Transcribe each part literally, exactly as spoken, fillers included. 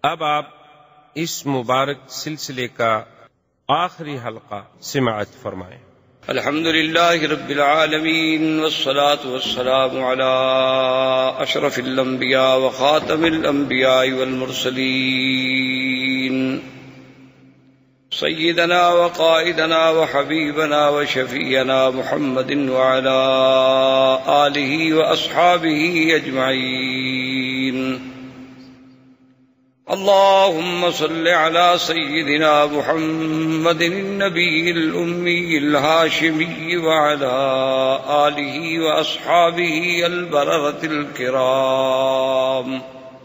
اب آپ اس مبارک سلسلے کا آخری حلقہ سماعت فرمائیں۔ الحمد لله رب العالمين والصلاة والسلام على أشرف الأنبياء وخاتم الأنبياء والمرسلين سيدنا وقائدنا وحبيبنا وشفينا محمد وعلى آله وأصحابه أجمعين اللهم صل على سيدنا محمد النبي الأمي الهاشمي وعلى آله وأصحابه البررة الكرام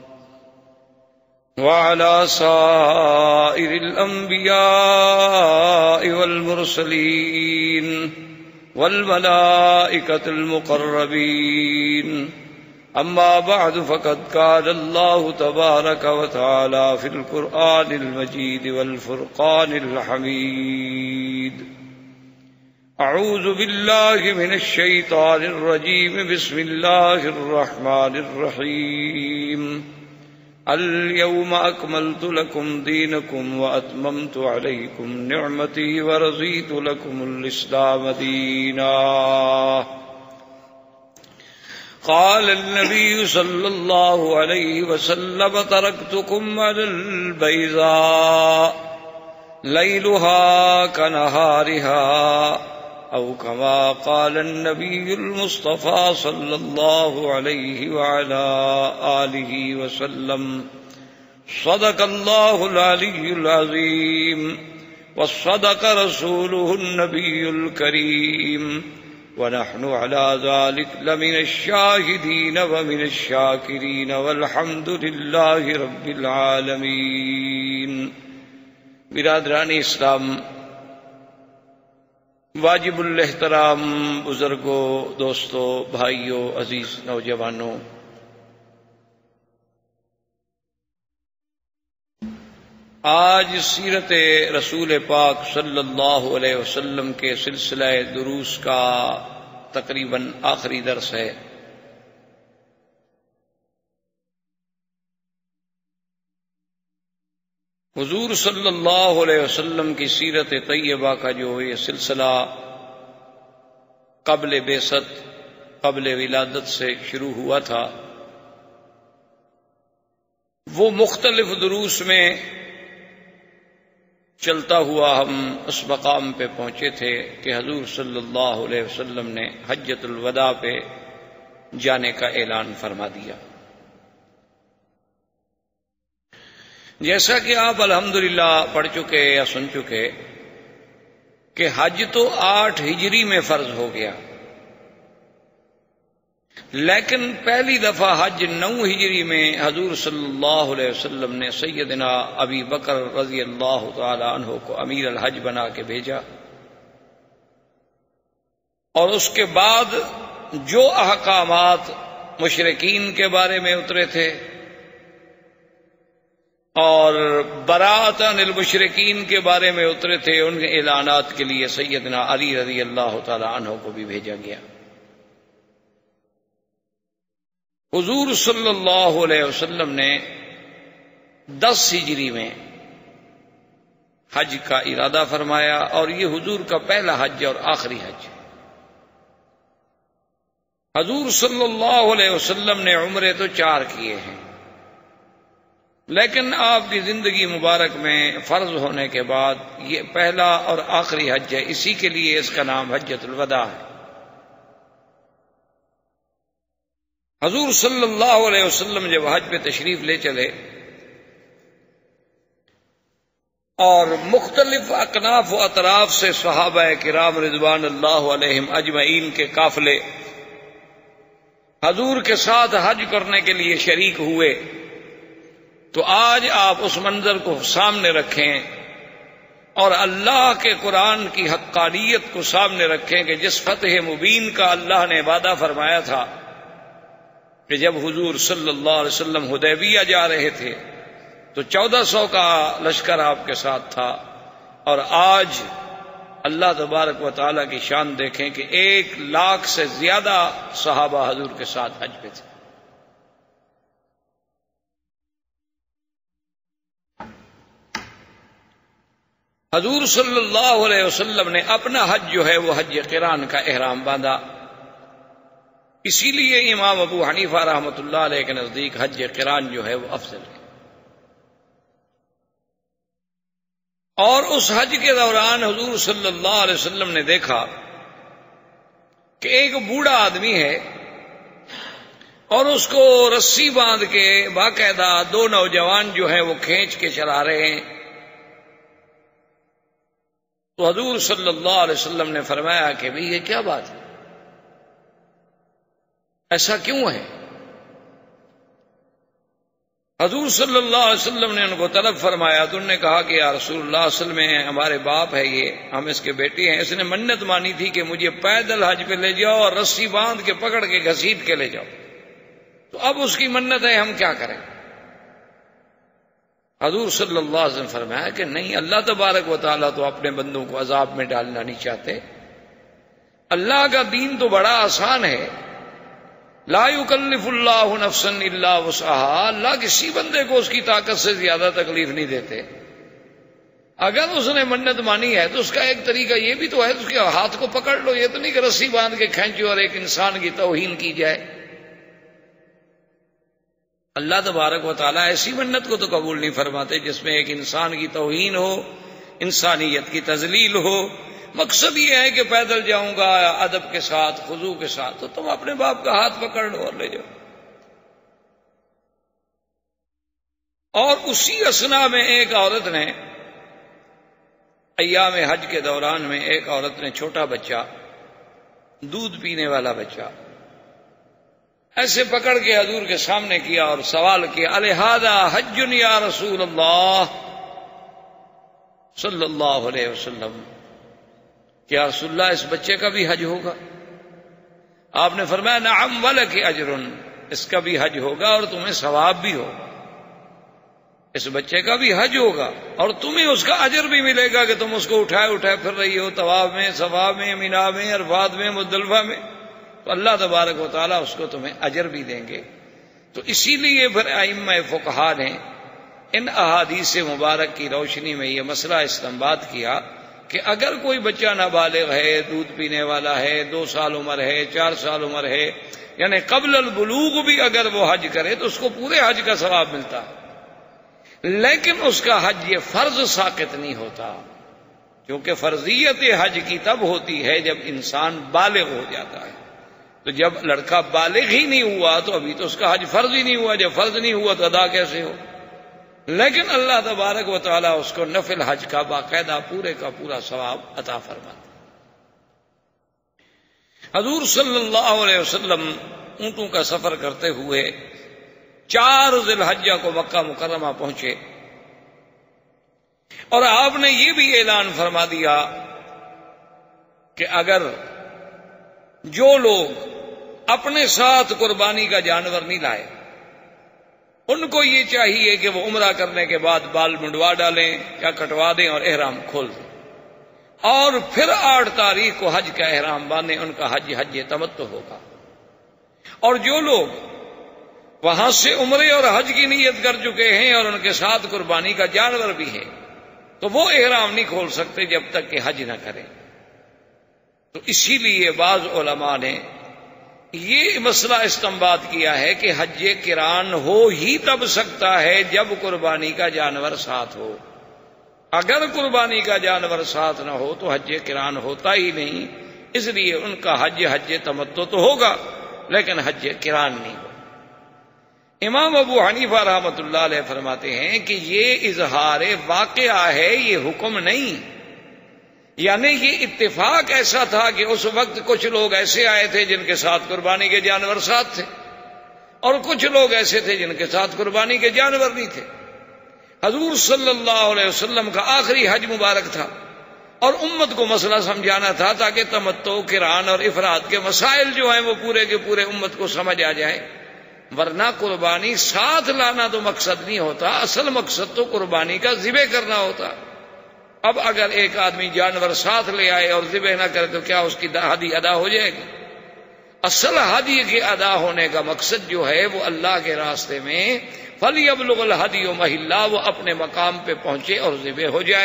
وعلى سائر الأنبياء والمرسلين والملائكة المقربين أما بعد فقد قال الله تبارك وتعالى في القرآن المجيد والفرقان الحميد أعوذ بالله من الشيطان الرجيم بسم الله الرحمن الرحيم اليوم أكملت لكم دينكم وأتممت عليكم نعمتي ورضيت لكم الإسلام دينا قال النبي صلى الله عليه وسلم تركتكم على البيضاء ليلها كنهارها أو كما قال النبي المصطفى صلى الله عليه وعلى آله وسلم صدق الله العلي العظيم وصدق رسوله النبي الكريم ونحن على ذلك لمن الشاهدين ومن الشاكرين والحمد لله رب العالمين۔ برادران اسلام، واجب الاحترام بزرگوں، دوستوں، بھائیوں، عزیز نوجوانوں، آج سیرت رسول پاک صلی اللہ علیہ وسلم کے سلسلہ دروس کا تقریباً آخری درس ہے۔ حضور صلی اللہ علیہ وسلم کی سیرت طیبہ کا جو یہ سلسلہ قبل بعثت، قبل ولادت سے شروع ہوا تھا، وہ مختلف دروس میں چلتا ہوا ہم اس مقام پہ پہنچے تھے کہ حضور صلی اللہ علیہ وسلم نے حجۃ الوداع پہ جانے کا اعلان فرما دیا۔ جیسا کہ آپ الحمدللہ پڑھ چکے یا سن چکے کہ حج تو آٹھ ہجری میں فرض ہو گیا، لیکن پہلی دفعہ حج نو ہجری میں حضور صلی اللہ علیہ وسلم نے سیدنا ابی بکر رضی اللہ تعالی عنہ کو امیر الحج بنا کے بھیجا، اور اس کے بعد جو احکامات مشرکین کے بارے میں اترے تھے اور برات عن المشرکین کے بارے میں اترے تھے، ان کے اعلانات کے لیے سیدنا علی رضی اللہ تعالی عنہ کو بھی بھیجا گیا۔ حضور صلی اللہ علیہ وسلم نے دس ہجری میں حج کا ارادہ فرمایا، اور یہ حضور کا پہلا حج اور آخری حج ہے۔ حضور صلی اللہ علیہ وسلم نے عمرے تو چار کیے ہیں، لیکن آپ کی زندگی مبارک میں فرض ہونے کے بعد یہ پہلا اور آخری حج ہے، اسی کے لیے اس کا نام حجۃ الوداع ہے۔ حضور صلی اللہ علیہ وسلم جب حج پہ تشریف لے چلے اور مختلف اکناف و اطراف سے صحابہ کرام رضوان اللہ علیہم اجمعین کے قافلے حضور کے ساتھ حج کرنے کے لیے شریک ہوئے، تو آج آپ اس منظر کو سامنے رکھیں اور اللہ کے قرآن کی حقانیت کو سامنے رکھیں کہ جس فتح مبین کا اللہ نے وعدہ فرمایا تھا کہ جب حضور صلی اللہ علیہ وسلم حدیبیہ جا رہے تھے تو چودہ سو کا لشکر آپ کے ساتھ تھا، اور آج اللہ تبارک و تعالیٰ کی شان دیکھیں کہ ایک لاکھ سے زیادہ صحابہ حضور کے ساتھ حج پہ تھے۔ حضور صلی اللہ علیہ وسلم نے اپنا حج جو ہے وہ حج قران کا احرام باندھا. اسی لیے امام ابو حنیفہ رحمۃ اللہ علیہ کے نزدیک حج قران جو ہے وہ افضل ہے. اور اس حج کے دوران حضور صلی اللہ علیہ وسلم نے دیکھا کہ ایک بوڑھا آدمی ہے اور اس کو رسی باندھ کے باقاعدہ دو نوجوان جو ہیں وہ کھینچ کے چلا رہے ہیں. تو حضور صلی اللہ علیہ وسلم نے فرمایا کہ بھئی یہ کیا بات ہے، ایسا کیوں ہے؟ حضور صلی اللہ علیہ وسلم نے ان کو طلب فرمایا تو انہوں نے کہا کہ یا رسول اللہ اصل میں ہمارے باپ ہے، یہ ہم اس کے بیٹے ہیں، اس نے منت مانی تھی کہ مجھے پیدل حج پہ لے جاؤ اور رسی باندھ کے پکڑ کے گھسیٹ کے لے جاؤ، تو اب اس کی منت ہے، ہم کیا کریں؟ حضور صلی اللہ علیہ وسلم فرمایا کہ نہیں، اللہ تبارک و تعالیٰ تو اپنے بندوں کو عذاب میں ڈالنا نہیں چاہتے. اللہ کا دین تو بڑا آسان ہے. لا یکلف اللہ نفسا الا وسعها، اللہ کسی بندے کو اس کی طاقت سے زیادہ تکلیف نہیں دیتے. اگر اس نے منت مانی ہے تو اس کا ایک طریقہ یہ بھی تو ہے، اس کے ہاتھ کو پکڑ لو، یہ تو نہیں کہ رسی باندھ کے کھینچو اور ایک انسان کی توہین کی جائے. اللہ تبارک و تعالیٰ ایسی منت کو تو قبول نہیں فرماتے جس میں ایک انسان کی توہین ہو، انسانیت کی تذلیل ہو. مقصد یہ ہے کہ پیدل جاؤں گا ادب کے ساتھ، خضوع کے ساتھ، تو تم اپنے باپ کا ہاتھ پکڑ لو اور لے جاؤ. اور اسی اثنا میں ایک عورت نے ایام حج کے دوران میں ایک عورت نے چھوٹا بچہ، دودھ پینے والا بچہ ایسے پکڑ کے حضور کے سامنے کیا اور سوال کیا، الہذا حج یا رسول اللہ صلی اللہ علیہ وسلم، کیا رسول اللہ اس بچے کا بھی حج ہوگا؟ آپ نے فرمایا نعم ولک اجر، اس کا بھی حج ہوگا اور تمہیں ثواب بھی ہوگا. اس بچے کا بھی حج ہوگا اور تمہیں اس کا اجر بھی ملے گا کہ تم اس کو اٹھائے اٹھائے پھر رہی ہو طواف میں، صفا میں، مینا میں، عرفات میں، مزدلفہ میں، تو اللہ تبارک و تعالیٰ اس کو تمہیں اجر بھی دیں گے. تو اسی لیے پھر ائمہ فقہا نے ان احادیث مبارک کی روشنی میں یہ مسئلہ استنباط کیا کہ اگر کوئی بچہ نابالغ ہے، دودھ پینے والا ہے، دو سال عمر ہے، چار سال عمر ہے، یعنی قبل البلوغ بھی اگر وہ حج کرے تو اس کو پورے حج کا ثواب ملتا ہے، لیکن اس کا حج یہ فرض ساقط نہیں ہوتا، کیونکہ فرضیت حج کی تب ہوتی ہے جب انسان بالغ ہو جاتا ہے. تو جب لڑکا بالغ ہی نہیں ہوا تو ابھی تو اس کا حج فرض ہی نہیں ہوا، جب فرض نہیں ہوا تو ادا کیسے ہو؟ لیکن اللہ تبارک و تعالیٰ اس کو نفل حج کا باقاعدہ پورے کا پورا ثواب عطا فرماتا. حضور صلی اللہ علیہ وسلم اونٹوں کا سفر کرتے ہوئے چار ذی الحجہ کو مکہ مکرمہ پہنچے اور آپ نے یہ بھی اعلان فرما دیا کہ اگر جو لوگ اپنے ساتھ قربانی کا جانور نہیں لائے ان کو یہ چاہیے کہ وہ عمرہ کرنے کے بعد بال منڈوا ڈالیں یا کٹوا دیں اور احرام کھول دیں، اور پھر آٹھ تاریخ کو حج کا احرام باندھیں، ان کا حج حج تمتع ہوگا. اور جو لوگ وہاں سے عمرے اور حج کی نیت کر چکے ہیں اور ان کے ساتھ قربانی کا جانور بھی ہے تو وہ احرام نہیں کھول سکتے جب تک کہ حج نہ کریں. تو اسی لیے بعض علماء نے یہ مسئلہ استنباط کیا ہے کہ حج قران ہو ہی تب سکتا ہے جب قربانی کا جانور ساتھ ہو. اگر قربانی کا جانور ساتھ نہ ہو تو حج قران ہوتا ہی نہیں. اس لیے ان کا حج حج تمتع تو ہوگا لیکن حج قران نہیں ہوگا. امام ابو حنیفہ رحمۃ اللہ علیہ فرماتے ہیں کہ یہ اظہار واقعہ ہے، یہ حکم نہیں. یعنی یہ اتفاق ایسا تھا کہ اس وقت کچھ لوگ ایسے آئے تھے جن کے ساتھ قربانی کے جانور ساتھ تھے اور کچھ لوگ ایسے تھے جن کے ساتھ قربانی کے جانور نہیں تھے. حضور صلی اللہ علیہ وسلم کا آخری حج مبارک تھا اور امت کو مسئلہ سمجھانا تھا تاکہ تمتع، قران اور افراد کے مسائل جو ہیں وہ پورے کے پورے امت کو سمجھ آ جائیں. ورنہ قربانی ساتھ لانا تو مقصد نہیں ہوتا، اصل مقصد تو قربانی کا ذبح کرنا ہوتا. اب اگر ایک آدمی جانور ساتھ لے آئے اور ذبح نہ کرے تو کیا اس کی ہدی ادا ہو جائے گی؟ اصل ہدی کے ادا ہونے کا مقصد جو ہے وہ اللہ کے راستے میں فَلْيَبْلُغِ الْهَدْيُ مَحِلَّهُ، وہ اپنے مقام پہ پہنچے اور ذبح ہو جائے.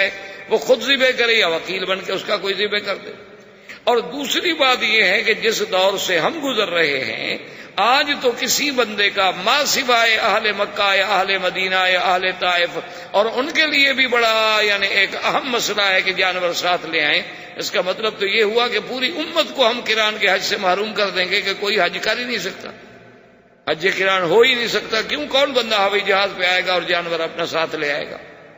وہ خود ذبح کرے یا وکیل بن کے اس کا کوئی ذبح کر دے۔ اور دوسری بات یہ ہے کہ جس دور سے ہم گزر رہے ہیں آج تو کسی بندے کا ما سوائے اہل مکہ یا اہل مدینہ یا اہل طائف، اور ان کے لیے بھی بڑا یعنی ایک اہم مسئلہ ہے کہ جانور ساتھ لے آئیں۔ اس کا مطلب تو یہ ہوا کہ پوری امت کو ہم قران کے حج سے محروم کر دیں گے کہ کوئی حج کر ہی نہیں سکتا، حج قران ہو ہی نہیں سکتا۔ کیوں؟ کون بندہ ہوائی جہاز پہ آئے گا اور جانور اپنا ساتھ لے آئے گا؟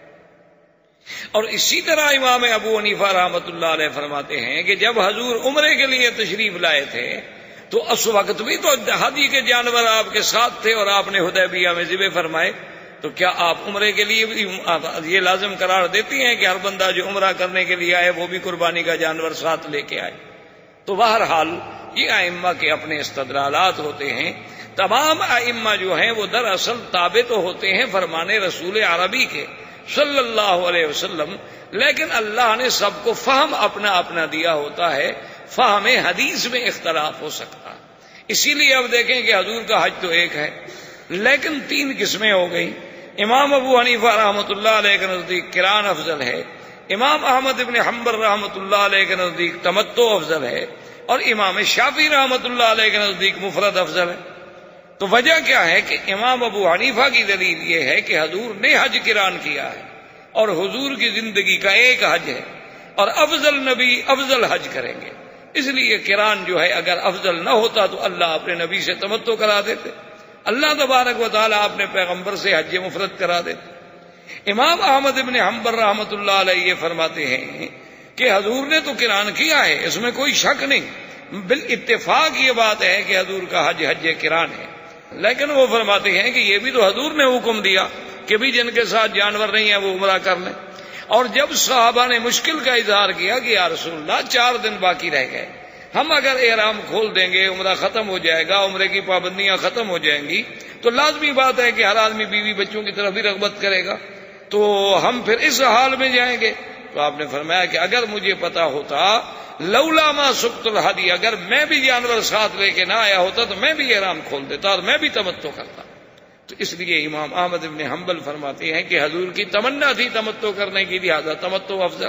اور اسی طرح امام ابو حنیفہ رحمۃ اللہ علیہ فرماتے ہیں کہ جب حضور عمرے کے لیے تشریف لائے تھے تو اس وقت بھی تو حدی کے جانور آپ کے ساتھ تھے اور آپ نے حدیبیہ میں ذبح فرمائے، تو کیا آپ عمرے کے لیے بھی یہ لازم قرار دیتی ہیں کہ ہر بندہ جو عمرہ کرنے کے لیے آئے وہ بھی قربانی کا جانور ساتھ لے کے آئے؟ تو بہرحال یہ ائمہ کے اپنے استدلالات ہوتے ہیں۔ تمام ائمہ جو ہیں وہ دراصل تابع تو ہوتے ہیں فرمان رسول عربی کے صلی اللہ علیہ وسلم، لیکن اللہ نے سب کو فہم اپنا اپنا دیا ہوتا ہے، فہم حدیث میں اختلاف ہو سکتا ہے۔ اسی لیے اب دیکھیں کہ حضور کا حج تو ایک ہے لیکن تین قسمیں ہو گئی۔ امام ابو حنیفہ رحمۃ اللہ علیہ کے نزدیک قران افضل ہے، امام احمد ابن حنبل رحمۃ اللہ علیہ کے نزدیک تمتع افضل ہے، اور امام شافعی رحمۃ اللہ علیہ کے نزدیک مفرد افضل ہے۔ تو وجہ کیا ہے کہ امام ابو حنیفہ کی دلیل یہ ہے کہ حضور نے حج قران کیا ہے اور حضور کی زندگی کا ایک حج ہے، اور افضل نبی افضل حج کریں گے، اس لیے قران جو ہے اگر افضل نہ ہوتا تو اللہ اپنے نبی سے تمتع کرا دیتے، اللہ تبارک و تعالیٰ اپنے پیغمبر سے حج مفرد کرا دیتے۔ امام احمد ابن حنبل رحمۃ اللہ علیہ یہ فرماتے ہیں کہ حضور نے تو قران کیا ہے، اس میں کوئی شک نہیں، بالاتفاق یہ بات ہے کہ حضور کا حج حج قران ہے، لیکن وہ فرماتے ہیں کہ یہ بھی تو حضور نے حکم دیا کہ بھی جن کے ساتھ جانور نہیں ہیں وہ عمرہ کر لیں۔ اور جب صحابہ نے مشکل کا اظہار کیا کہ یا رسول اللہ چار دن باقی رہ گئے، ہم اگر احرام کھول دیں گے عمرہ ختم ہو جائے گا، عمرے کی پابندیاں ختم ہو جائیں گی، تو لازمی بات ہے کہ ہر آدمی بیوی بچوں کی طرف بھی رغبت کرے گا، تو ہم پھر اس حال میں جائیں گے۔ تو آپ نے فرمایا کہ اگر مجھے پتا ہوتا لولا ما سقت الہدی، اگر میں بھی جانور ساتھ لے کے نہ آیا ہوتا تو میں بھی احرام کھول دیتا اور میں بھی تمتع کرتا۔ تو اس لیے امام احمد ابن حنبل فرماتے ہیں کہ حضور کی تمنا تھی تمتع کرنے کی، لہذا تمتع افضل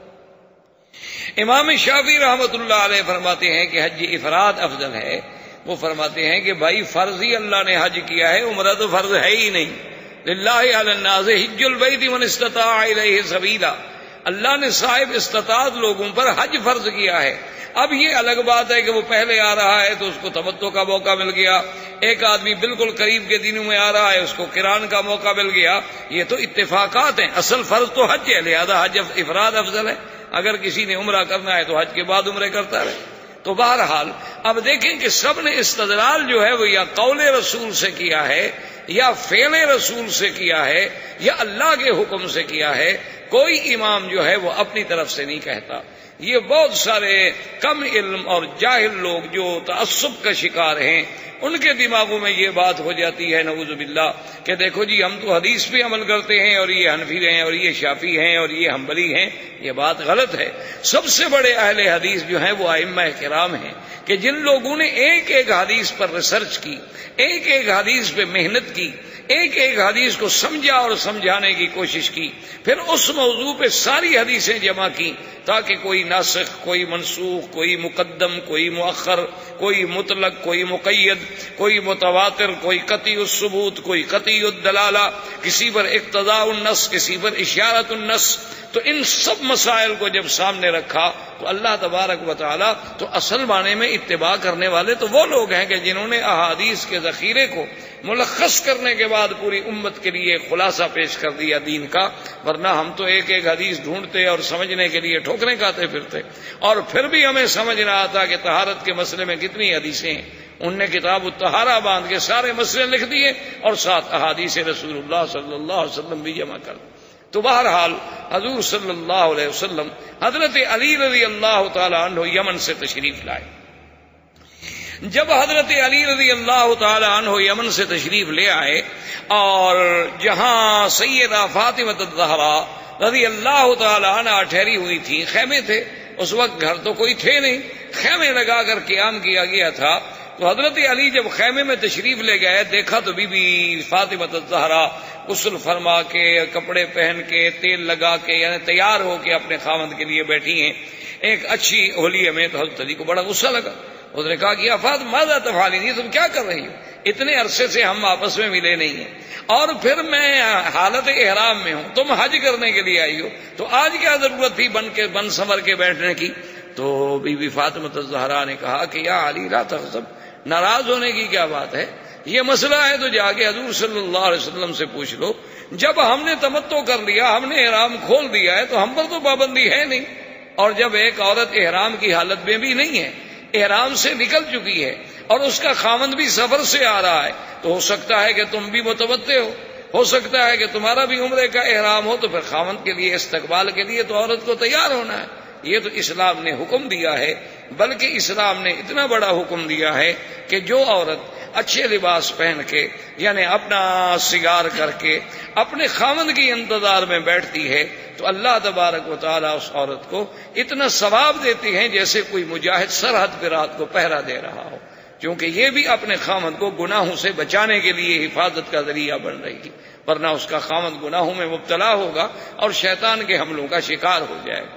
ہے۔ امام شافعی رحمۃ اللہ علیہ فرماتے ہیں کہ حج افراد افضل ہے۔ وہ فرماتے ہیں کہ بھائی فرض ہی اللہ نے حج کیا ہے، عمرہ تو فرض ہے ہی نہیں۔ للہ علی الناس حج البیت من استطاع الیہ سبیلا، اللہ نے صاحب استطاعت لوگوں پر حج فرض کیا ہے۔ اب یہ الگ بات ہے کہ وہ پہلے آ رہا ہے تو اس کو تمتع کا موقع مل گیا، ایک آدمی بالکل قریب کے دنوں میں آ رہا ہے اس کو قران کا موقع مل گیا، یہ تو اتفاقات ہیں، اصل فرض تو حج ہے، لہذا حج افراد افضل ہے۔ اگر کسی نے عمرہ کرنا ہے تو حج کے بعد عمرے کرتا رہے۔ تو بہرحال اب دیکھیں کہ سب نے استدلال جو ہے وہ یا قول رسول سے کیا ہے یا فعل رسول سے کیا ہے یا اللہ کے حکم سے کیا ہے، کوئی امام جو ہے وہ اپنی طرف سے نہیں کہتا۔ یہ بہت سارے کم علم اور جاہل لوگ جو تعصب کا شکار ہیں ان کے دماغوں میں یہ بات ہو جاتی ہے نعوذ باللہ کہ دیکھو جی ہم تو حدیث پہ عمل کرتے ہیں اور یہ حنفی ہیں اور یہ شافعی ہیں اور یہ حنبلی ہیں، یہ بات غلط ہے۔ سب سے بڑے اہل حدیث جو ہیں وہ ائمہ کرام ہیں کہ جن لوگوں نے ایک ایک حدیث پر ریسرچ کی، ایک ایک حدیث پہ محنت کی، ایک ایک حدیث کو سمجھا اور سمجھانے کی کوشش کی، پھر اس موضوع پہ ساری حدیثیں جمع کی تاکہ کوئی ناسخ، کوئی منسوخ، کوئی مقدم، کوئی مؤخر، کوئی مطلق، کوئی مقید، کوئی متواتر، کوئی قطعی الثبوت، کوئی قطعی الدلالہ، کسی پر اقتضاء النص، کسی پر اشارت النص۔ تو ان سب مسائل کو جب سامنے رکھا تو اللہ تبارک و تعالی تو اصل معنی میں اتباع کرنے والے تو وہ لوگ ہیں کہ جنہوں نے احادیث کے ذخیرے کو ملخص کرنے کے بعد پوری امت کے لیے خلاصہ پیش کر دیا دین کا، ورنہ ہم تو ایک ایک حدیث ڈھونڈتے اور سمجھنے کے لیے ٹھوکریں کھاتے پھرتے، اور پھر بھی ہمیں سمجھ نہ آتا کہ طہارت کے مسئلے میں کتنی حدیثیں ہیں۔ ان نے کتاب الطہارہ باندھ کے سارے مسئلے لکھ دیے اور ساتھ احادیث رسول اللہ صلی اللہ علیہ وسلم بھی جمع کر دی۔ تو بہرحال حضور صلی اللہ علیہ وسلم حضرت علی رضی اللہ تعالی عنہ یمن سے تشریف لائے۔ جب حضرت علی رضی اللہ تعالی عنہ یمن سے تشریف لے آئے اور جہاں سیدہ فاطمہ الزہرا رضی اللہ تعالی عنہ ٹھہری ہوئی تھی، خیمے تھے، اس وقت گھر تو کوئی تھے نہیں، خیمے لگا کر قیام کیا گیا تھا۔ تو حضرت علی جب خیمے میں تشریف لے گئے دیکھا تو بی بی فاطمہ الزہرا غسل فرما کے کپڑے پہن کے تیل لگا کے یعنی تیار ہو کے اپنے خاوند کے لیے بیٹھی ہیں ایک اچھی ہولیے میں. تو حضرت علی کو بڑا غصہ لگا. اس نے کہا کہ یا فاطمہ ماذا تفعلین، تم کیا کر رہی ہو؟ اتنے عرصے سے ہم آپس میں ملے نہیں ہیں اور پھر میں حالت احرام میں ہوں، تم حج کرنے کے لیے آئی ہو، تو آج کیا ضرورت تھی بن کے بن سنور کے بیٹھنے کی؟ تو بی بی فاطمہ الزہرا نے کہا کہ یا علی لا تغضب، ناراض ہونے کی کیا بات ہے؟ یہ مسئلہ ہے تو جا کے حضور صلی اللہ علیہ وسلم سے پوچھ لو. جب ہم نے تمتع کر لیا، ہم نے احرام کھول دیا ہے تو ہم پر تو پابندی ہے نہیں. اور جب ایک عورت احرام کی حالت میں بھی نہیں ہے، احرام سے نکل چکی ہے اور اس کا خاوند بھی سفر سے آ رہا ہے، تو ہو سکتا ہے کہ تم بھی متمتع ہو، ہو سکتا ہے کہ تمہارا بھی عمرے کا احرام ہو، تو پھر خاوند کے لیے استقبال کے لیے تو عورت کو تیار ہونا ہے. یہ تو اسلام نے حکم دیا ہے، بلکہ اسلام نے اتنا بڑا حکم دیا ہے کہ جو عورت اچھے لباس پہن کے یعنی اپنا سنگار کر کے اپنے خاوند کی انتظار میں بیٹھتی ہے تو اللہ تبارک و تعالیٰ اس عورت کو اتنا ثواب دیتی ہیں جیسے کوئی مجاہد سرحد پہ رات کو پہرا دے رہا ہو، کیونکہ یہ بھی اپنے خاوند کو گناہوں سے بچانے کے لیے حفاظت کا ذریعہ بن رہی ہے، ورنہ اس کا خاوند گناہوں میں مبتلا ہوگا اور شیطان کے حملوں کا شکار ہو جائے گا.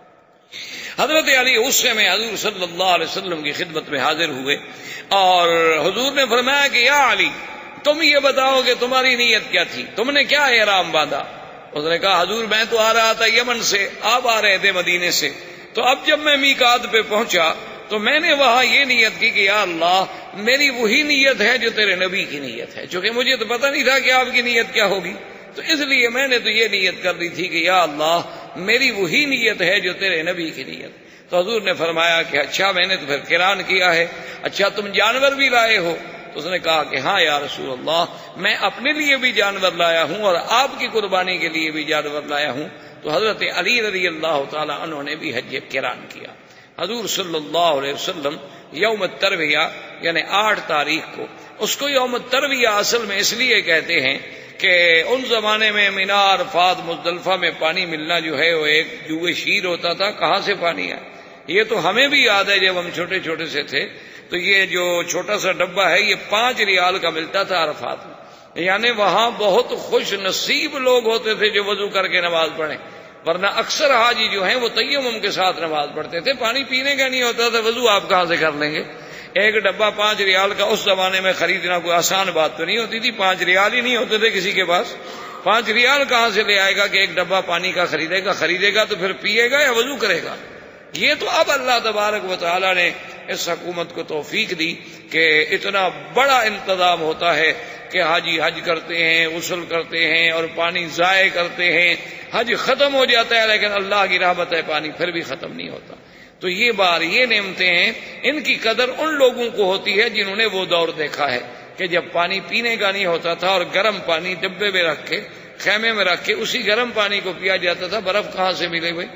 حضرت علی غصے میں حضور صلی اللہ علیہ وسلم کی خدمت میں حاضر ہوئے اور حضور نے فرمایا کہ یا علی تم یہ بتاؤ کہ تمہاری نیت کیا تھی، تم نے کیا احرام باندھا؟ اس نے کہا حضور میں تو آ رہا تھا یمن سے، آپ آ رہے تھے مدینے سے، تو اب جب میں میقات پہ پہنچا تو میں نے وہاں یہ نیت کی کہ یا اللہ میری وہی نیت ہے جو تیرے نبی کی نیت ہے، چونکہ مجھے تو پتہ نہیں تھا کہ آپ کی نیت کیا ہوگی، تو اس لیے میں نے تو یہ نیت کر دی تھی کہ یا اللہ میری وہی نیت ہے جو تیرے نبی کی نیت. تو حضور نے فرمایا کہ اچھا میں نے تو پھر قران کیا ہے، اچھا تم جانور بھی لائے ہو؟ تو اس نے کہا کہ ہاں یا رسول اللہ میں اپنے لیے بھی جانور لایا ہوں اور آپ کی قربانی کے لیے بھی جانور لایا ہوں. تو حضرت علی رضی اللہ تعالی عنہ نے بھی حج قران کیا. حضور صلی اللہ علیہ وسلم یوم الترویہ یعنی آٹھ تاریخ کو، اس کو یوم الترویہ اصل میں اس لیے کہتے ہیں کہ ان زمانے میں مینا عرفات مزدلفہ میں پانی ملنا جو ہے وہ ایک جوئے شیر ہوتا تھا. کہاں سے پانی آیا؟ یہ تو ہمیں بھی یاد ہے جب ہم چھوٹے چھوٹے سے تھے تو یہ جو چھوٹا سا ڈبہ ہے یہ پانچ ریال کا ملتا تھا عرفات میں، یعنی وہاں بہت خوش نصیب لوگ ہوتے تھے جو وضو کر کے نماز پڑھیں، ورنہ اکثر حاجی جو ہیں وہ تیمم کے ساتھ نماز پڑھتے تھے، پانی پینے کا نہیں ہوتا تھا، وضو آپ کہاں سے کر لیں گے؟ ایک ڈبہ پانچ ریال کا اس زمانے میں خریدنا کوئی آسان بات تو نہیں ہوتی تھی، پانچ ریال ہی نہیں ہوتے تھے کسی کے پاس. پانچ ریال کہاں سے لے آئے گا کہ ایک ڈبہ پانی کا خریدے گا؟ خریدے گا تو پھر پیے گا یا وضو کرے گا؟ یہ تو اب اللہ تبارک و تعالی نے اس حکومت کو توفیق دی کہ اتنا بڑا انتظام ہوتا ہے کہ حاجی حج کرتے ہیں، غسل کرتے ہیں اور پانی ضائع کرتے ہیں، حج ختم ہو جاتا ہے لیکن اللہ کی رحمت ہے پانی پھر بھی ختم نہیں ہوتا. تو یہ بار یہ نعمتیں ہیں، ان کی قدر ان لوگوں کو ہوتی ہے جنہوں نے وہ دور دیکھا ہے کہ جب پانی پینے کا نہیں ہوتا تھا اور گرم پانی ڈبے میں رکھ کے خیمے میں رکھ کے اسی گرم پانی کو پیا جاتا تھا. برف کہاں سے ملے بھائی؟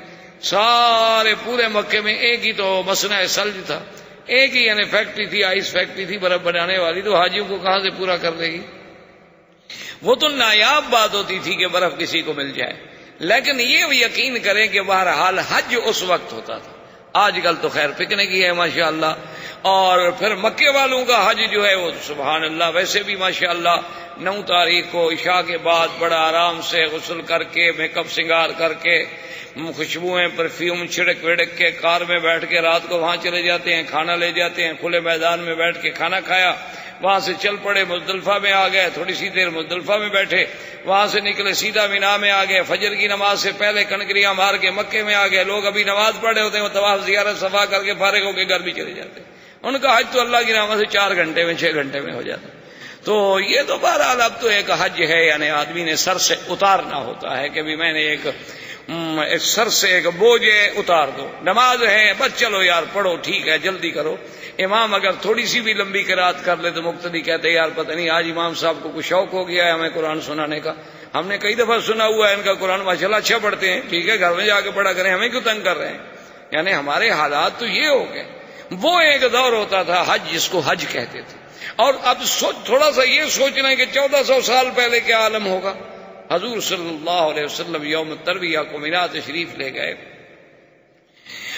سارے پورے مکے میں ایک ہی تو مصنع ثلج تھا، ایک ہی یعنی فیکٹری تھی، آئس فیکٹری تھی برف بنانے والی، تو حاجیوں کو کہاں سے پورا کر دے گی؟ وہ تو نایاب بات ہوتی تھی کہ برف کسی کو مل جائے، لیکن یہ یقین کریں کہ بہرحال حج اس وقت ہوتا تھا. آج کل تو خیر پکنک ہی ہے ماشاءاللہ، اور پھر مکے والوں کا حج جو ہے وہ سبحان اللہ ویسے بھی ماشاءاللہ نو تاریخ کو عشاء کے بعد بڑا آرام سے غسل کر کے میک اپ سنگار کر کے خوشبوئیں پرفیوم چھڑک وڑک کے کار میں بیٹھ کے رات کو وہاں چلے جاتے ہیں، کھانا لے جاتے ہیں، کھلے میدان میں بیٹھ کے کھانا کھایا، وہاں سے چل پڑے مزدلفہ میں آ گئے، تھوڑی سی دیر مزدلفہ میں بیٹھے، وہاں سے نکلے سیدھا مینا میں آ گئے، فجر کی نماز سے پہلے کنکریاں مار کے مکے میں آ گئے. لوگ ابھی نماز پڑھے ہوتے ہیں، وہ طواف زیارت صفا کر کے فارغ ہو کے گھر بھی چلے جاتے ہیں. ان کا حج تو اللہ کی رحمت سے چار گھنٹے میں چھ گھنٹے میں ہو جاتا. تو یہ تو بہرحال اب تو ایک حج ہے، یعنی آدمی نے سر سے اتارنا ہوتا ہے کہ بھی میں نے ایک ایک سر سے ایک بوجھ اتار دو. نماز ہے بس چلو یار پڑھو، ٹھیک ہے جلدی کرو. امام اگر تھوڑی سی بھی لمبی قرات کر لے تو مقتدی کہتے یار پتہ نہیں آج امام صاحب کو کچھ شوق ہو گیا ہے ہمیں قرآن سنانے کا، ہم نے کئی دفعہ سنا ہوا ہے ان کا قرآن ماشاءاللہ اچھا پڑھتے ہیں، ٹھیک ہے گھر میں جا کے پڑھا کریں، ہمیں کیوں تنگ کر رہے ہیں؟ یعنی ہمارے حالات تو یہ ہو گئے. وہ ایک دور ہوتا تھا حج جس کو حج کہتے تھے، اور اب سوچ تھوڑا سا یہ سوچنا ہے کہ چودہ سو سال پہلے کیا عالم ہوگا. حضور صلی اللہ علیہ وسلم یوم الترویہ کو مینا تشریف لے گئے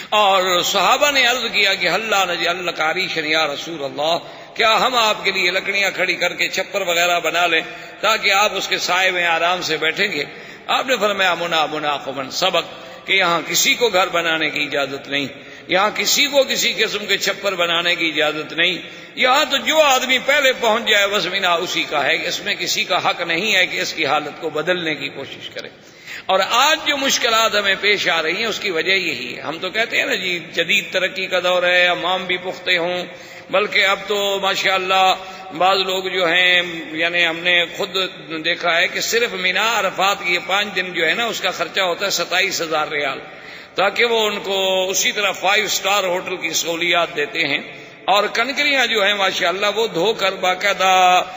اور صحابہ نے عرض کیا کہ اللہ نجعل لک عریشا یا رسول اللہ، کیا ہم آپ کے لیے لکڑیاں کھڑی کر کے چھپر وغیرہ بنا لیں تاکہ آپ اس کے سائے میں آرام سے بیٹھیں گے؟ آپ نے فرمایا منا مناق من سبق، کہ یہاں کسی کو گھر بنانے کی اجازت نہیں، یہاں کسی کو کسی قسم کے چھپر بنانے کی اجازت نہیں، یہاں تو جو آدمی پہلے پہنچ جائے بس مینا اسی کا ہے، اس میں کسی کا حق نہیں ہے کہ اس کی حالت کو بدلنے کی کوشش کرے۔ اور آج جو مشکلات ہمیں پیش آ رہی ہیں اس کی وجہ یہی ہے۔ ہم تو کہتے ہیں نا جی جدید ترقی کا دور ہے، امام بھی پختہ ہوں، بلکہ اب تو ماشاءاللہ بعض لوگ جو ہیں، یعنی ہم نے خود دیکھا ہے کہ صرف مینا عرفات کی یہ پانچ دن جو ہے نا اس کا خرچہ ہوتا ہے ستائیس ہزار ریال، تاکہ وہ ان کو اسی طرح فائیو سٹار ہوٹل کی سہولیات دیتے ہیں، اور کنکریاں جو ہیں ماشاءاللہ وہ دھو کر باقاعدہ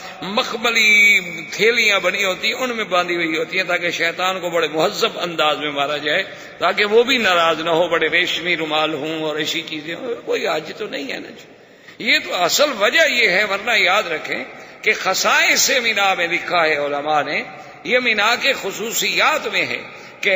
مخملی تھیلیاں بنی ہوتی ہیں ان میں باندھی ہوئی ہوتی ہیں تاکہ شیطان کو بڑے مہذب انداز میں مارا جائے، تاکہ وہ بھی ناراض نہ ہو، بڑے ریشمی رومال ہوں اور ایسی چیزیں ہوں۔ کوئی حج تو نہیں ہے نا جی، یہ تو اصل وجہ یہ ہے، ورنہ یاد رکھیں کہ خصائص سے مینا میں لکھا ہے علماء نے، یہ مینا کے خصوصیات میں ہے کہ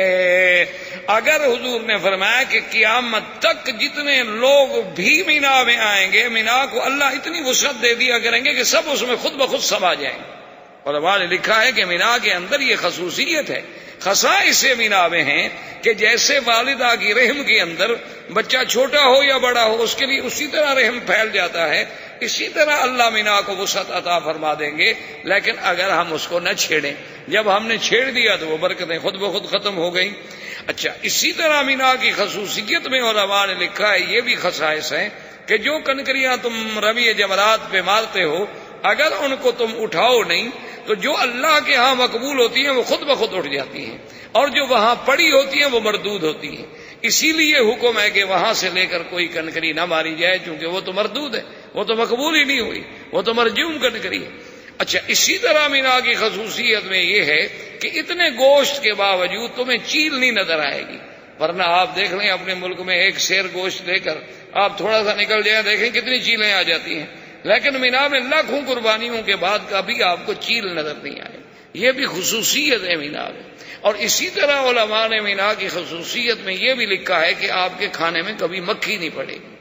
اگر حضور نے فرمایا کہ قیامت تک جتنے لوگ بھی مینا میں آئیں گے، مینا کو اللہ اتنی وسعت دے دیا کریں گے کہ سب اس میں خود بخود سما جائیں گے۔ علماء نے لکھا ہے کہ مینا کے اندر یہ خصوصیت ہے، خصائص مینا میں ہیں کہ جیسے والدہ کی رحم کے اندر بچہ چھوٹا ہو یا بڑا ہو اس کے لیے اسی طرح رحم پھیل جاتا ہے، اسی طرح اللہ مینا کو وسعت عطا فرما دیں گے، لیکن اگر ہم اس کو نہ چھیڑیں۔ جب ہم نے چھیڑ دیا تو وہ برکتیں خود بخود ختم ہو گئیں۔ اچھا، اسی طرح مینا کی خصوصیت میں علماء نے لکھا ہے یہ بھی خصائص ہیں کہ جو کنکریاں تم رمی جمرات پہ مارتے ہو اگر ان کو تم اٹھاؤ نہیں تو جو اللہ کے ہاں مقبول ہوتی ہیں وہ خود بخود اٹھ جاتی ہیں، اور جو وہاں پڑی ہوتی ہیں وہ مردود ہوتی ہیں۔ اسی لیے حکم ہے کہ وہاں سے لے کر کوئی کنکری نہ ماری جائے، چونکہ وہ تو مردود ہے، وہ تو مقبول ہی نہیں ہوئی، وہ تو مرجوم کنکری ہے۔ اچھا، اسی طرح مینا کی خصوصیت میں یہ ہے کہ اتنے گوشت کے باوجود تمہیں چیل نہیں نظر آئے گی، ورنہ آپ دیکھ لیں اپنے ملک میں ایک سیر گوشت لے کر آپ تھوڑا سا نکل جائیں دیکھیں کتنی چیلیں آ جاتی ہیں، لیکن مینا میں لاکھوں قربانیوں کے بعد کبھی آپ کو چیل نظر نہیں آئے۔ یہ بھی خصوصیت ہے مینا میں۔ اور اسی طرح علماء نے مینا کی خصوصیت میں یہ بھی لکھا ہے کہ آپ کے کھانے میں کبھی مکھی نہیں پڑے گی،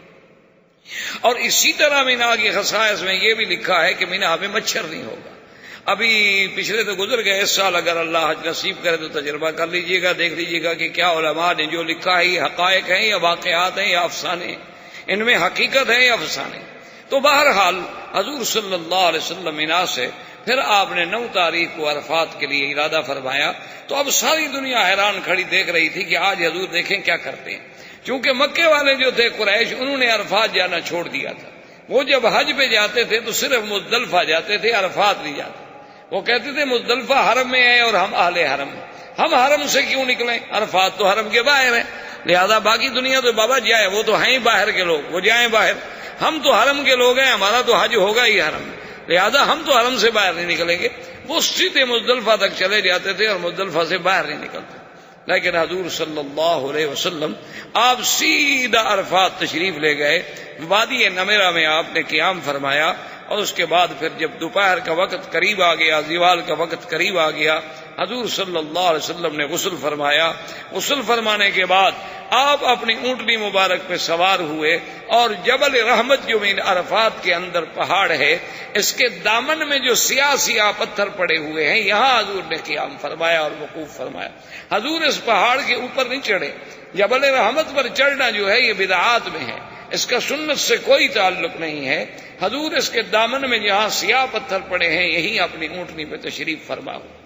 اور اسی طرح مینا کی خصائص میں یہ بھی لکھا ہے کہ مینا میں مچھر نہیں ہوگا۔ ابھی پچھلے تو گزر گئے، اس سال اگر اللہ حج نصیب کرے تو تجربہ کر لیجئے گا، دیکھ لیجئے گا کہ کیا علماء نے جو لکھا ہے یہ حقائق ہیں یا واقعات ہیں یا افسانے ہیں، ان میں حقیقت ہے یا افسانے۔ تو بہرحال حضور صلی اللہ علیہ وسلم مینا سے پھر آپ نے نو تاریخ کو عرفات کے لیے ارادہ فرمایا، تو اب ساری دنیا حیران کھڑی دیکھ رہی تھی کہ آج حضور دیکھیں کیا کرتے ہیں، کیونکہ مکے والے جو تھے قریش انہوں نے عرفات جانا چھوڑ دیا تھا۔ وہ جب حج پہ جاتے تھے تو صرف مزدلفہ جاتے تھے، عرفات نہیں جاتے۔ وہ کہتے تھے مزدلفہ حرم میں ہے اور ہم اہل حرم ہیں، ہم حرم سے کیوں نکلیں، عرفات تو حرم کے باہر ہے، لہذا باقی دنیا تو بابا جائے، وہ تو ہیں ہی باہر کے لوگ، وہ جائیں باہر، ہم تو حرم کے لوگ ہیں، ہمارا تو حج ہوگا ہی حرم میں، لہذا ہم تو حرم سے باہر نہیں نکلیں گے۔ وہ سیدھے مزدلفہ تک چلے جاتے تھے اور مزدلفہ سے باہر نہیں نکلتے، لیکن حضور صلی اللہ علیہ وسلم آپ سیدھا عرفات تشریف لے گئے، وادی نمیرہ میں آپ نے قیام فرمایا، اور اس کے بعد پھر جب دوپہر کا وقت قریب آ گیا، زوال کا وقت قریب آ گیا، حضور صلی اللہ علیہ وسلم نے غسل فرمایا۔ غسل فرمانے کے بعد آپ اپنی اونٹنی مبارک پہ سوار ہوئے، اور جبل رحمت جو مین عرفات کے اندر پہاڑ ہے، اس کے دامن میں جو سیاہ سیاہ پتھر پڑے ہوئے ہیں، یہاں حضور نے قیام فرمایا اور وقوف فرمایا۔ حضور اس پہاڑ کے اوپر نہیں چڑھے، جبل رحمت پر چڑھنا جو ہے یہ بدعات میں ہے، اس کا سنت سے کوئی تعلق نہیں ہے۔ حضور اس کے دامن میں جہاں سیاہ پتھر پڑے ہیں یہیں اپنی اونٹنی پہ تشریف فرما ہو۔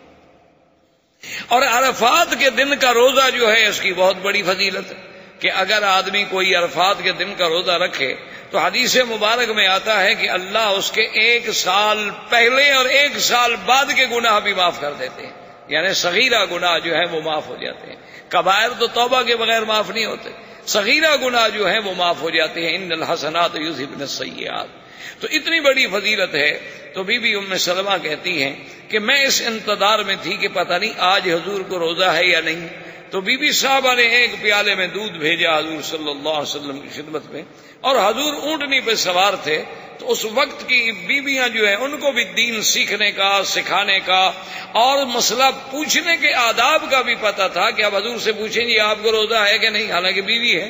اور عرفات کے دن کا روزہ جو ہے اس کی بہت بڑی فضیلت ہے کہ اگر آدمی کوئی عرفات کے دن کا روزہ رکھے تو حدیث مبارک میں آتا ہے کہ اللہ اس کے ایک سال پہلے اور ایک سال بعد کے گناہ بھی معاف کر دیتے ہیں، یعنی صغیرہ گناہ جو ہے وہ معاف ہو جاتے ہیں۔ کبائر تو توبہ کے بغیر معاف نہیں ہوتے، صغیرہ گناہ جو ہیں وہ معاف ہو جاتے ہیں۔ ان الحسنات یذھبن السیئات، تو اتنی بڑی فضیلت ہے۔ تو بی بی ام سلمہ کہتی ہیں کہ میں اس انتظار میں تھی کہ پتہ نہیں آج حضور کو روزہ ہے یا نہیں، تو بی بی صاحبہ نے ایک پیالے میں دودھ بھیجا حضور صلی اللہ علیہ وسلم کی خدمت میں، اور حضور اونٹنی پہ سوار تھے، تو اس وقت کی بیویاں جو ہیں ان کو بھی دین سیکھنے کا، سکھانے کا اور مسئلہ پوچھنے کے آداب کا بھی پتہ تھا کہ اب حضور سے پوچھیں جی آپ کو روزہ ہے کہ نہیں، حالانکہ بیوی ہے،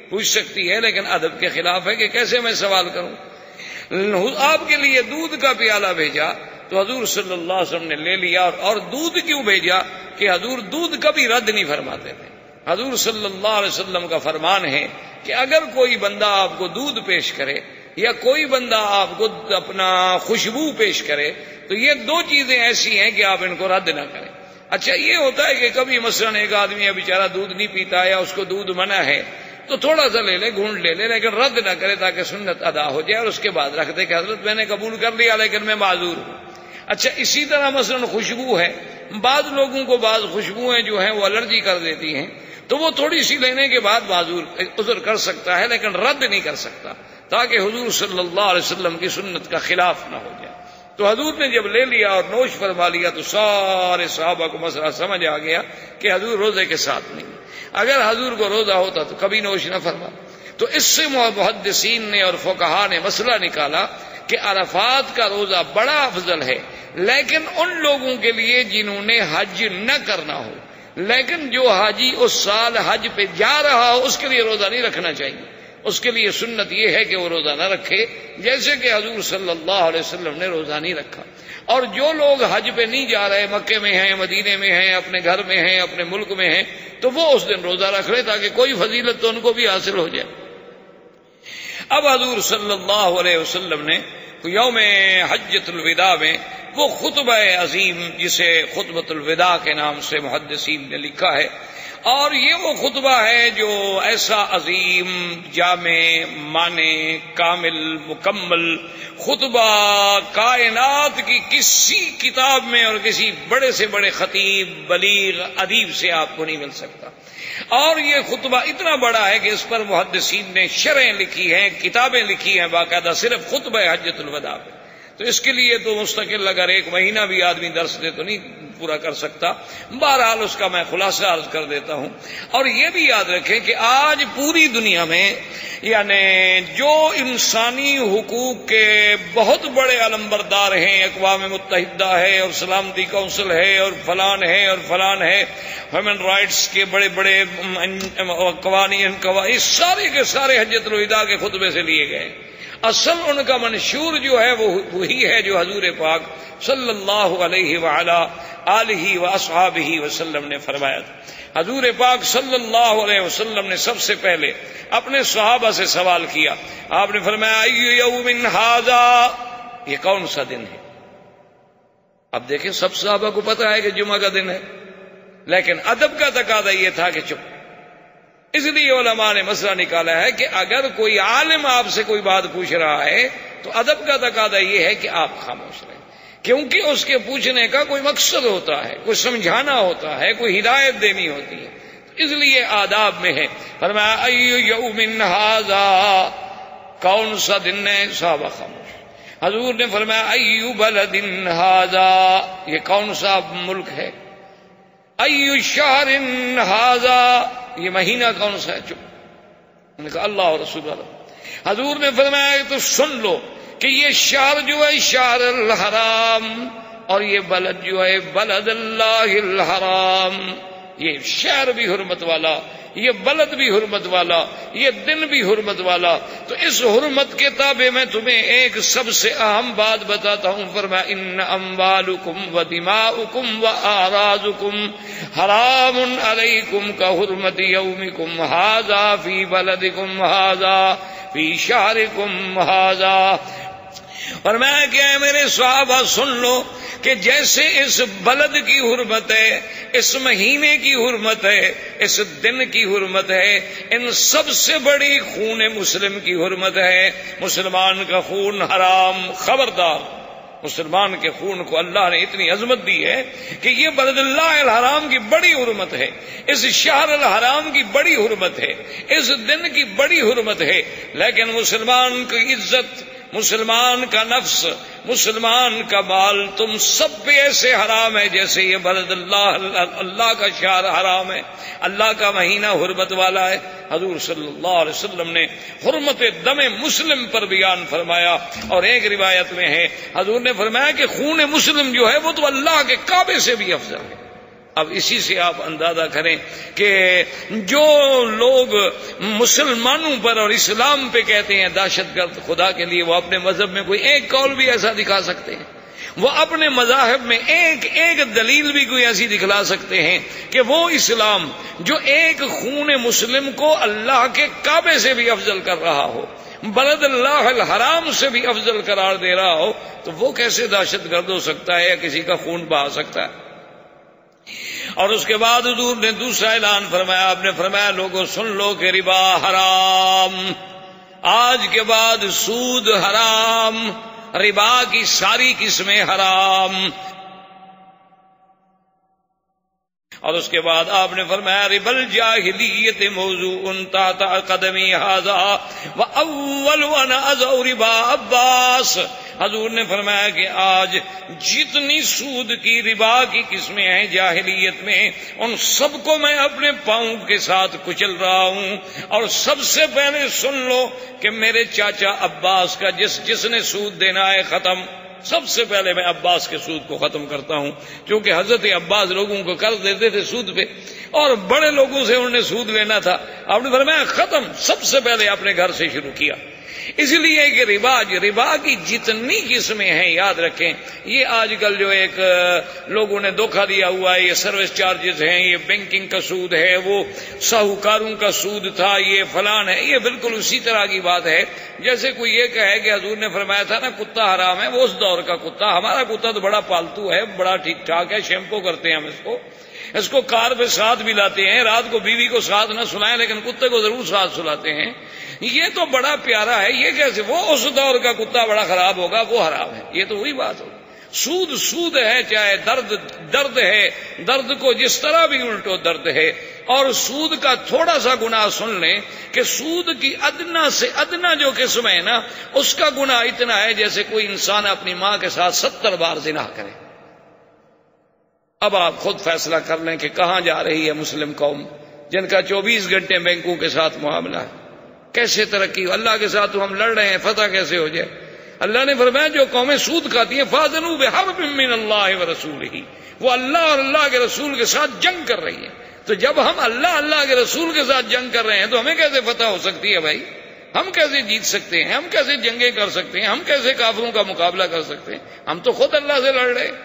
پوچھ سکتی ہے، لیکن ادب کے خلاف ہے کہ کیسے میں سوال کروں۔ آپ کے لیے دودھ کا پیالہ بھیجا تو حضور صلی اللہ علیہ وسلم نے لے لیا، اور دودھ کیوں بھیجا کہ حضور دودھ کبھی رد نہیں فرماتے تھے۔ حضور صلی اللہ علیہ وسلم کا فرمان ہے کہ اگر کوئی بندہ آپ کو دودھ پیش کرے یا کوئی بندہ آپ کو اپنا خوشبو پیش کرے تو یہ دو چیزیں ایسی ہیں کہ آپ ان کو رد نہ کریں۔ اچھا یہ ہوتا ہے کہ کبھی مثلاً ایک آدمی ہے بیچارہ دودھ نہیں پیتا یا اس کو دودھ منع ہے تو تھوڑا سا لے لے، گھونٹ لے لے، لیکن رد نہ کرے تاکہ سنت ادا ہو جائے، اور اس کے بعد رکھ دے کہ حضرت میں نے قبول کر لیا لیکن میں معذور ہوں۔ اچھا اسی طرح مثلاً خوشبو ہے، بعض لوگوں کو بعض خوشبوئیں جو ہیں وہ الرجی کر دیتی ہیں تو وہ تھوڑی سی لینے کے بعد معذور عذر کر سکتا ہے لیکن رد نہیں کر سکتا، تاکہ حضور صلی اللہ علیہ وسلم کی سنت کا خلاف نہ ہو جائے۔ تو حضور نے جب لے لیا اور نوش فرما لیا تو سارے صحابہ کو مسئلہ سمجھ آ گیا کہ حضور روزے کے ساتھ نہیں، اگر حضور کو روزہ ہوتا تو کبھی نوش نہ فرما۔ تو اس سے محدثین نے اور فقہا نے مسئلہ نکالا کہ عرفات کا روزہ بڑا افضل ہے، لیکن ان لوگوں کے لیے جنہوں نے حج نہ کرنا ہو، لیکن جو حاجی اس سال حج پہ جا رہا ہو اس کے لیے روزہ نہیں رکھنا چاہیے، اس کے لیے سنت یہ ہے کہ وہ روزہ نہ رکھے، جیسے کہ حضور صلی اللہ علیہ وسلم نے روزہ نہیں رکھا۔ اور جو لوگ حج پہ نہیں جا رہے، مکے میں ہیں، مدینے میں ہیں، اپنے گھر میں ہیں، اپنے ملک میں ہیں، تو وہ اس دن روزہ رکھ لے تاکہ کوئی فضیلت تو ان کو بھی حاصل ہو جائے۔ اب حضور صلی اللہ علیہ وسلم نے یوم حجۃ الوداع میں وہ خطبہ عظیم جسے خطبۃ الوداع کے نام سے محدثین نے لکھا ہے، اور یہ وہ خطبہ ہے جو ایسا عظیم، جامع، معنی، کامل، مکمل خطبہ کائنات کی کسی کتاب میں اور کسی بڑے سے بڑے خطیب، بلیغ، ادیب سے آپ کو نہیں مل سکتا۔ اور یہ خطبہ اتنا بڑا ہے کہ اس پر محدثین نے شرحیں لکھی ہیں، کتابیں لکھی ہیں باقاعدہ صرف خطبہ حجۃ الوداع پہ۔ تو اس کے لیے تو مستقل اگر ایک مہینہ بھی آدمی درس دے تو نہیں پورا کر سکتا، بہرحال اس کا میں خلاصہ عرض کر دیتا ہوں۔ اور یہ بھی یاد رکھیں کہ آج پوری دنیا میں یعنی جو انسانی حقوق کے بہت بڑے علمبردار ہیں، اقوام متحدہ ہے اور سلامتی کونسل ہے اور فلان ہے اور فلان ہے، ہیومن رائٹس کے بڑے بڑے قوانین، قواعد، سارے کے سارے حجۃ الوداع کے خطبے سے لیے گئے۔ اصل ان کا منشور جو ہے وہ وہی ہے جو حضور پاک صلی اللہ علیہ وعلا آلہ واصحابہ وسلم نے فرمایا تھا۔ حضور پاک صلی اللہ علیہ وسلم نے سب سے پہلے اپنے صحابہ سے سوال کیا، آپ نے فرمایا ای یوم ھذا، یہ کون سا دن ہے؟ اب دیکھیں سب صحابہ کو پتہ ہے کہ جمعہ کا دن ہے، لیکن ادب کا تقاضا یہ تھا کہ چپ۔ اس لیے علماء نے مسئلہ نکالا ہے کہ اگر کوئی عالم آپ سے کوئی بات پوچھ رہا ہے تو ادب کا تقاضا یہ ہے کہ آپ خاموش رہیں، کیونکہ اس کے پوچھنے کا کوئی مقصد ہوتا ہے، کوئی سمجھانا ہوتا ہے، کوئی ہدایت دینی ہوتی ہے، تو اس لیے آداب میں ہے۔ فرمایا ای یوم ھذا، کون سا دن ہے؟ صحابہ خاموش۔ حضور نے فرمایا ای بلد ھذا، یہ کون سا ملک ہے؟ ای شہر ھذا، یہ مہینہ کون سا ہے؟ چپ۔ انہوں نے کہا اللہ اور رسول اللہ۔ حضور نے فرمایا تو سن لو کہ یہ شہر جو ہے شہر الحرام، اور یہ بلد جو ہے بلد اللہ الحرام، یہ شہر بھی حرمت والا، یہ بلد بھی حرمت والا، یہ دن بھی حرمت والا۔ تو اس حرمت کے تابع میں تمہیں ایک سب سے اہم بات بتاتا ہوں، فرمایا ان اموالکم و دماؤکم و اعراضکم حرام علیکم کا حرمت یومکم ھذا فی بلدکم ھذا فی شہرکم ھذا۔ فرمایا کہ اے میرے صحابہ سن لو کہ جیسے اس بلد کی حرمت ہے، اس مہینے کی حرمت ہے، اس دن کی حرمت ہے، ان سب سے بڑی خون مسلم کی حرمت ہے۔ مسلمان کا خون حرام، خبردار، مسلمان کے خون کو اللہ نے اتنی عظمت دی ہے کہ یہ بلد اللہ الحرام کی بڑی حرمت ہے، اس شہر الحرام کی بڑی حرمت ہے، اس دن کی بڑی حرمت ہے، لیکن مسلمان کی عزت، مسلمان کا نفس، مسلمان کا مال تم سب پہ ایسے حرام ہے جیسے یہ بلد اللہ اللہ کا شہر حرام ہے، اللہ کا مہینہ حرمت والا ہے۔ حضور صلی اللہ علیہ وسلم نے حرمت دم مسلم پر بیان فرمایا، اور ایک روایت میں ہے حضور نے فرمایا کہ خون مسلم جو ہے وہ تو اللہ کے کعبے سے بھی افضل ہے، اب اسی سے آپ اندازہ کریں کہ جو لوگ مسلمانوں پر اور اسلام پہ کہتے ہیں دہشت گرد، خدا کے لیے وہ اپنے مذہب میں کوئی ایک قول بھی ایسا دکھا سکتے ہیں؟ وہ اپنے مذاہب میں ایک ایک دلیل بھی کوئی ایسی دکھلا سکتے ہیں کہ وہ اسلام جو ایک خون مسلم کو اللہ کے کعبے سے بھی افضل کر رہا ہو، بلد اللہ الحرام سے بھی افضل قرار دے رہا ہو، تو وہ کیسے دہشت گرد ہو سکتا ہے یا کسی کا خون بہا سکتا ہے؟ اور اس کے بعد حضور نے دوسرا اعلان فرمایا، آپ نے فرمایا لوگوں سن لو کہ ربا حرام، آج کے بعد سود حرام، ربا کی ساری قسمیں حرام۔ اور اس کے بعد آپ نے فرمایا ربا الجاہلیت موضوع تحت قدمی ھذا واول وانا ازو ربا عباس۔ حضور نے فرمایا کہ آج جتنی سود کی ربا کی قسمیں ہیں جاہلیت میں، ان سب کو میں اپنے پاؤں کے ساتھ کچل رہا ہوں۔ اور سب سے پہلے سن لو کہ میرے چاچا عباس کا جس جس نے سود دینا ہے ختم، سب سے پہلے میں عباس کے سود کو ختم کرتا ہوں، کیونکہ حضرت عباس لوگوں کو قرض دیتے تھے سود پہ، اور بڑے لوگوں سے انہوں نے سود لینا تھا۔ آپ نے فرمایا ختم، سب سے پہلے اپنے گھر سے شروع کیا۔ اس لیے کہ ربا ربا کی جتنی قسمیں ہیں یاد رکھیں، یہ آج کل جو ایک لوگوں نے دھوکہ دیا ہوا ہے، یہ سروس چارجز ہیں، یہ بینکنگ کا سود ہے، وہ ساہوکاروں کا سود تھا، یہ فلان ہے، یہ بالکل اسی طرح کی بات ہے جیسے کوئی یہ کہے کہ حضور نے فرمایا تھا نا کتا حرام ہے، وہ اس دور کا کتا، ہمارا کتا تو بڑا پالتو ہے، بڑا ٹھیک ٹھاک ہے، شیمپو کرتے ہیں ہم اس کو اس کو کار پہ ساتھ بھی لاتے ہیں، رات کو بیوی کو ساتھ نہ سلائیں لیکن کتے کو ضرور ساتھ سلاتے ہیں، یہ تو بڑا پیارا ہے، یہ کیسے وہ اس دور کا کتا بڑا خراب ہوگا، وہ حرام ہے، یہ تو وہی بات ہوگی۔ سود سود ہے، چاہے درد درد ہے، درد کو جس طرح بھی الٹو درد ہے۔ اور سود کا تھوڑا سا گناہ سن لیں کہ سود کی ادنا سے ادنا جو قسم ہے نا، اس کا گناہ اتنا ہے جیسے کوئی انسان اپنی ماں کے ساتھ ستر بار زنا کرے۔ اب آپ خود فیصلہ کر لیں کہ کہاں جا رہی ہے مسلم قوم جن کا چوبیس گھنٹے بینکوں کے ساتھ معاملہ ہے، کیسے ترقی ہو؟ اللہ کے ساتھ تو ہم لڑ رہے ہیں، فتح کیسے ہو جائے؟ اللہ نے فرمایا جو قومیں سود کھاتی ہیں فاذنوا بحرب من اللہ ورسولہ، وہ اللہ اور اللہ کے رسول کے ساتھ جنگ کر رہی ہیں۔ تو جب ہم اللہ اللہ کے رسول کے ساتھ جنگ کر رہے ہیں تو ہمیں کیسے فتح ہو سکتی ہے بھائی؟ ہم کیسے جیت سکتے ہیں؟ ہم کیسے جنگیں کر سکتے ہیں؟ ہم کیسے کافروں کا مقابلہ کر سکتے ہیں؟ ہم تو خود اللہ سے لڑ رہے ہیں۔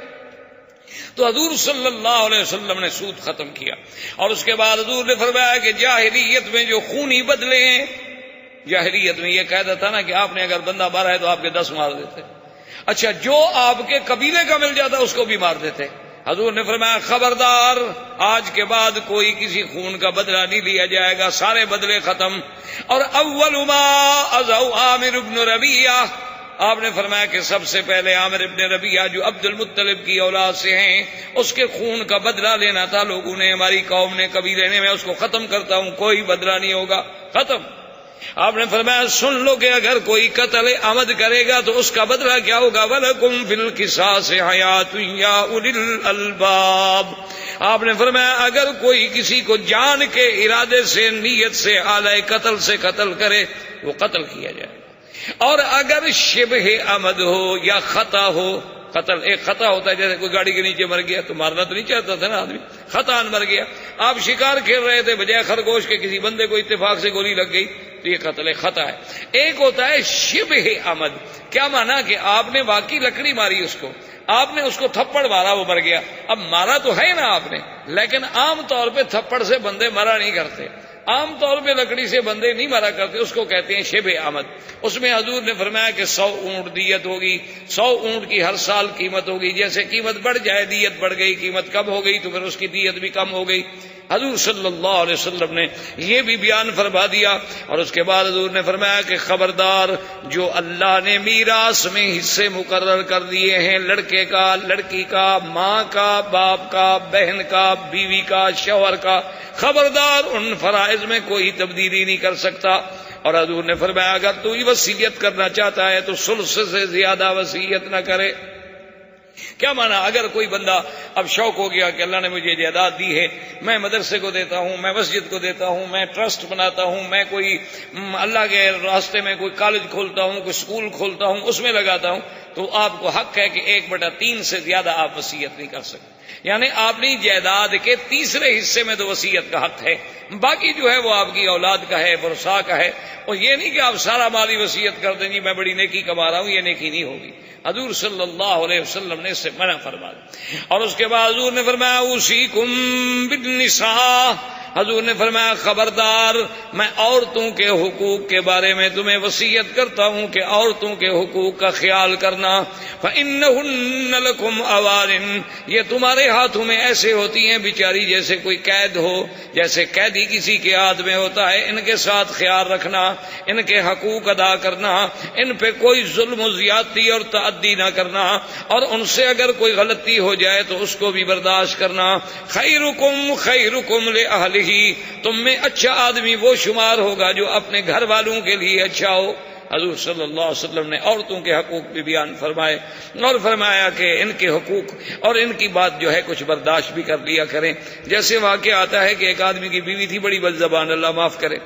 تو حضور صلی اللہ علیہ وسلم نے سود ختم کیا، اور اس کے بعد حضور نے فرمایا کہ جاہلیت میں جو خونی بدلے ہیں، جاہلیت میں یہ قاعدہ تھا نا کہ آپ نے اگر بندہ مارا ہے تو آپ کے دس مار دیتے، اچھا جو آپ کے قبیلے کا مل جاتا اس کو بھی مار دیتے۔ حضور نے فرمایا خبردار، آج کے بعد کوئی کسی خون کا بدلہ نہیں لیا جائے گا، سارے بدلے ختم۔ اور اول ما ازو عامر بن ربیعہ، آپ نے فرمایا کہ سب سے پہلے عامر ابن ربیعہ جو عبد المطلب کی اولاد سے ہیں، اس کے خون کا بدلہ لینا تھا لوگوں نے، ہماری قوم نے، قبیلے نے، میں اس کو ختم کرتا ہوں، کوئی بدلہ نہیں ہوگا، ختم۔ آپ نے فرمایا سن لو کہ اگر کوئی قتل عمد کرے گا تو اس کا بدلہ کیا ہوگا، وَلَكُمْ فِي الْقِصَاصِ حَيَاةٌ يَا أُولِي الْأَلْبَابِ۔ آپ نے فرمایا اگر کوئی کسی کو جان کے ارادے سے، نیت سے، آلہ قتل سے قتل کرے وہ قتل کیا جائے گا، اور اگر شبہ عمد ہو یا خطا ہو، قتل ایک خطا ہوتا ہے جیسے کوئی گاڑی کے نیچے مر گیا تو مارنا تو نہیں چاہتا تھا نا آدمی، خطا مر گیا، آپ شکار کھیل رہے تھے بجائے خرگوش کے کسی بندے کو اتفاق سے گولی لگ گئی تو یہ قتل خطا ہے۔ ایک ہوتا ہے شبہ عمد، کیا مانا کہ آپ نے واقعی لکڑی ماری اس کو، آپ نے اس کو تھپڑ مارا وہ مر گیا، اب مارا تو ہے نا آپ نے، لیکن عام طور پہ تھپڑ سے بندے مرا نہیں کرتے، عام طور پہ لکڑی سے بندے نہیں مارا کرتے، اس کو کہتے ہیں شبہ عمد۔ اس میں حضور نے فرمایا کہ سو اونٹ دیت ہوگی، سو اونٹ کی ہر سال قیمت ہوگی، جیسے قیمت بڑھ جائے دیت بڑھ گئی، قیمت کم ہو گئی تو پھر اس کی دیت بھی کم ہو گئی۔ حضور صلی اللہ علیہ وسلم نے یہ بھی بیان فرما دیا، اور اس کے بعد حضور نے فرمایا کہ خبردار جو اللہ نے میراث میں حصے مقرر کر دیے ہیں، لڑکے کا، لڑکی کا، ماں کا، باپ کا، بہن کا، بیوی کا، شوہر کا، خبردار ان فرائض میں کوئی تبدیلی نہیں کر سکتا۔ اور حضور نے فرمایا اگر تو یہ وصیت کرنا چاہتا ہے تو ثلث سے زیادہ وصیت نہ کرے۔ کیا مانا، اگر کوئی بندہ اب شوق ہو گیا کہ اللہ نے مجھے جائیداد دی ہے، میں مدرسے کو دیتا ہوں، میں مسجد کو دیتا ہوں، میں ٹرسٹ بناتا ہوں، میں کوئی اللہ کے راستے میں کوئی کالج کھولتا ہوں، کوئی اسکول کھولتا ہوں، اس میں لگاتا ہوں، تو آپ کو حق ہے کہ ایک بٹا تین سے زیادہ آپ وصیت نہیں کر سکتے۔ یعنی اپنی جائیداد کے تیسرے حصے میں تو وصیت کا حق ہے، باقی جو ہے وہ آپ کی اولاد کا ہے، ورثاء کا ہے. اور یہ نہیں کہ آپ سارا مالی وصیت کر دیں جی میں بڑی نیکی کما رہا ہوں، یہ نیکی نہیں ہوگی. حضور صلی اللہ علیہ وسلم نے اس سے منع فرمایا. اور اس کے بعد حضور نے فرمایا اوصیکم بالنساء، حضور نے فرمایا خبردار میں عورتوں کے حقوق کے بارے میں تمہیں وصیت کرتا ہوں کہ عورتوں کے حقوق کا خیال کرنا. فإنہن لکم اوارن، یہ تمہارے ہاتھوں میں ایسے ہوتی ہیں بیچاری جیسے کوئی قید ہو، جیسے قیدی کسی کے ہاتھ میں ہوتا ہے. ان کے ساتھ خیال رکھنا، ان کے حقوق ادا کرنا، ان پہ کوئی ظلم و زیادتی اور تعدی نہ کرنا، اور ان سے اگر کوئی غلطی ہو جائے تو اس کو بھی برداشت کرنا. خیرکم خیرکم لأہلہ، تم میں اچھا آدمی وہ شمار ہوگا جو اپنے گھر والوں کے لیے اچھا ہو. حضور صلی اللہ علیہ وسلم نے عورتوں کے حقوق بھی بیان فرمائے اور فرمایا کہ ان کے حقوق اور ان کی بات جو ہے کچھ برداشت بھی کر لیا کریں. جیسے واقعہ آتا ہے کہ ایک آدمی کی بیوی تھی بڑی بد زبان، اللہ معاف کرے،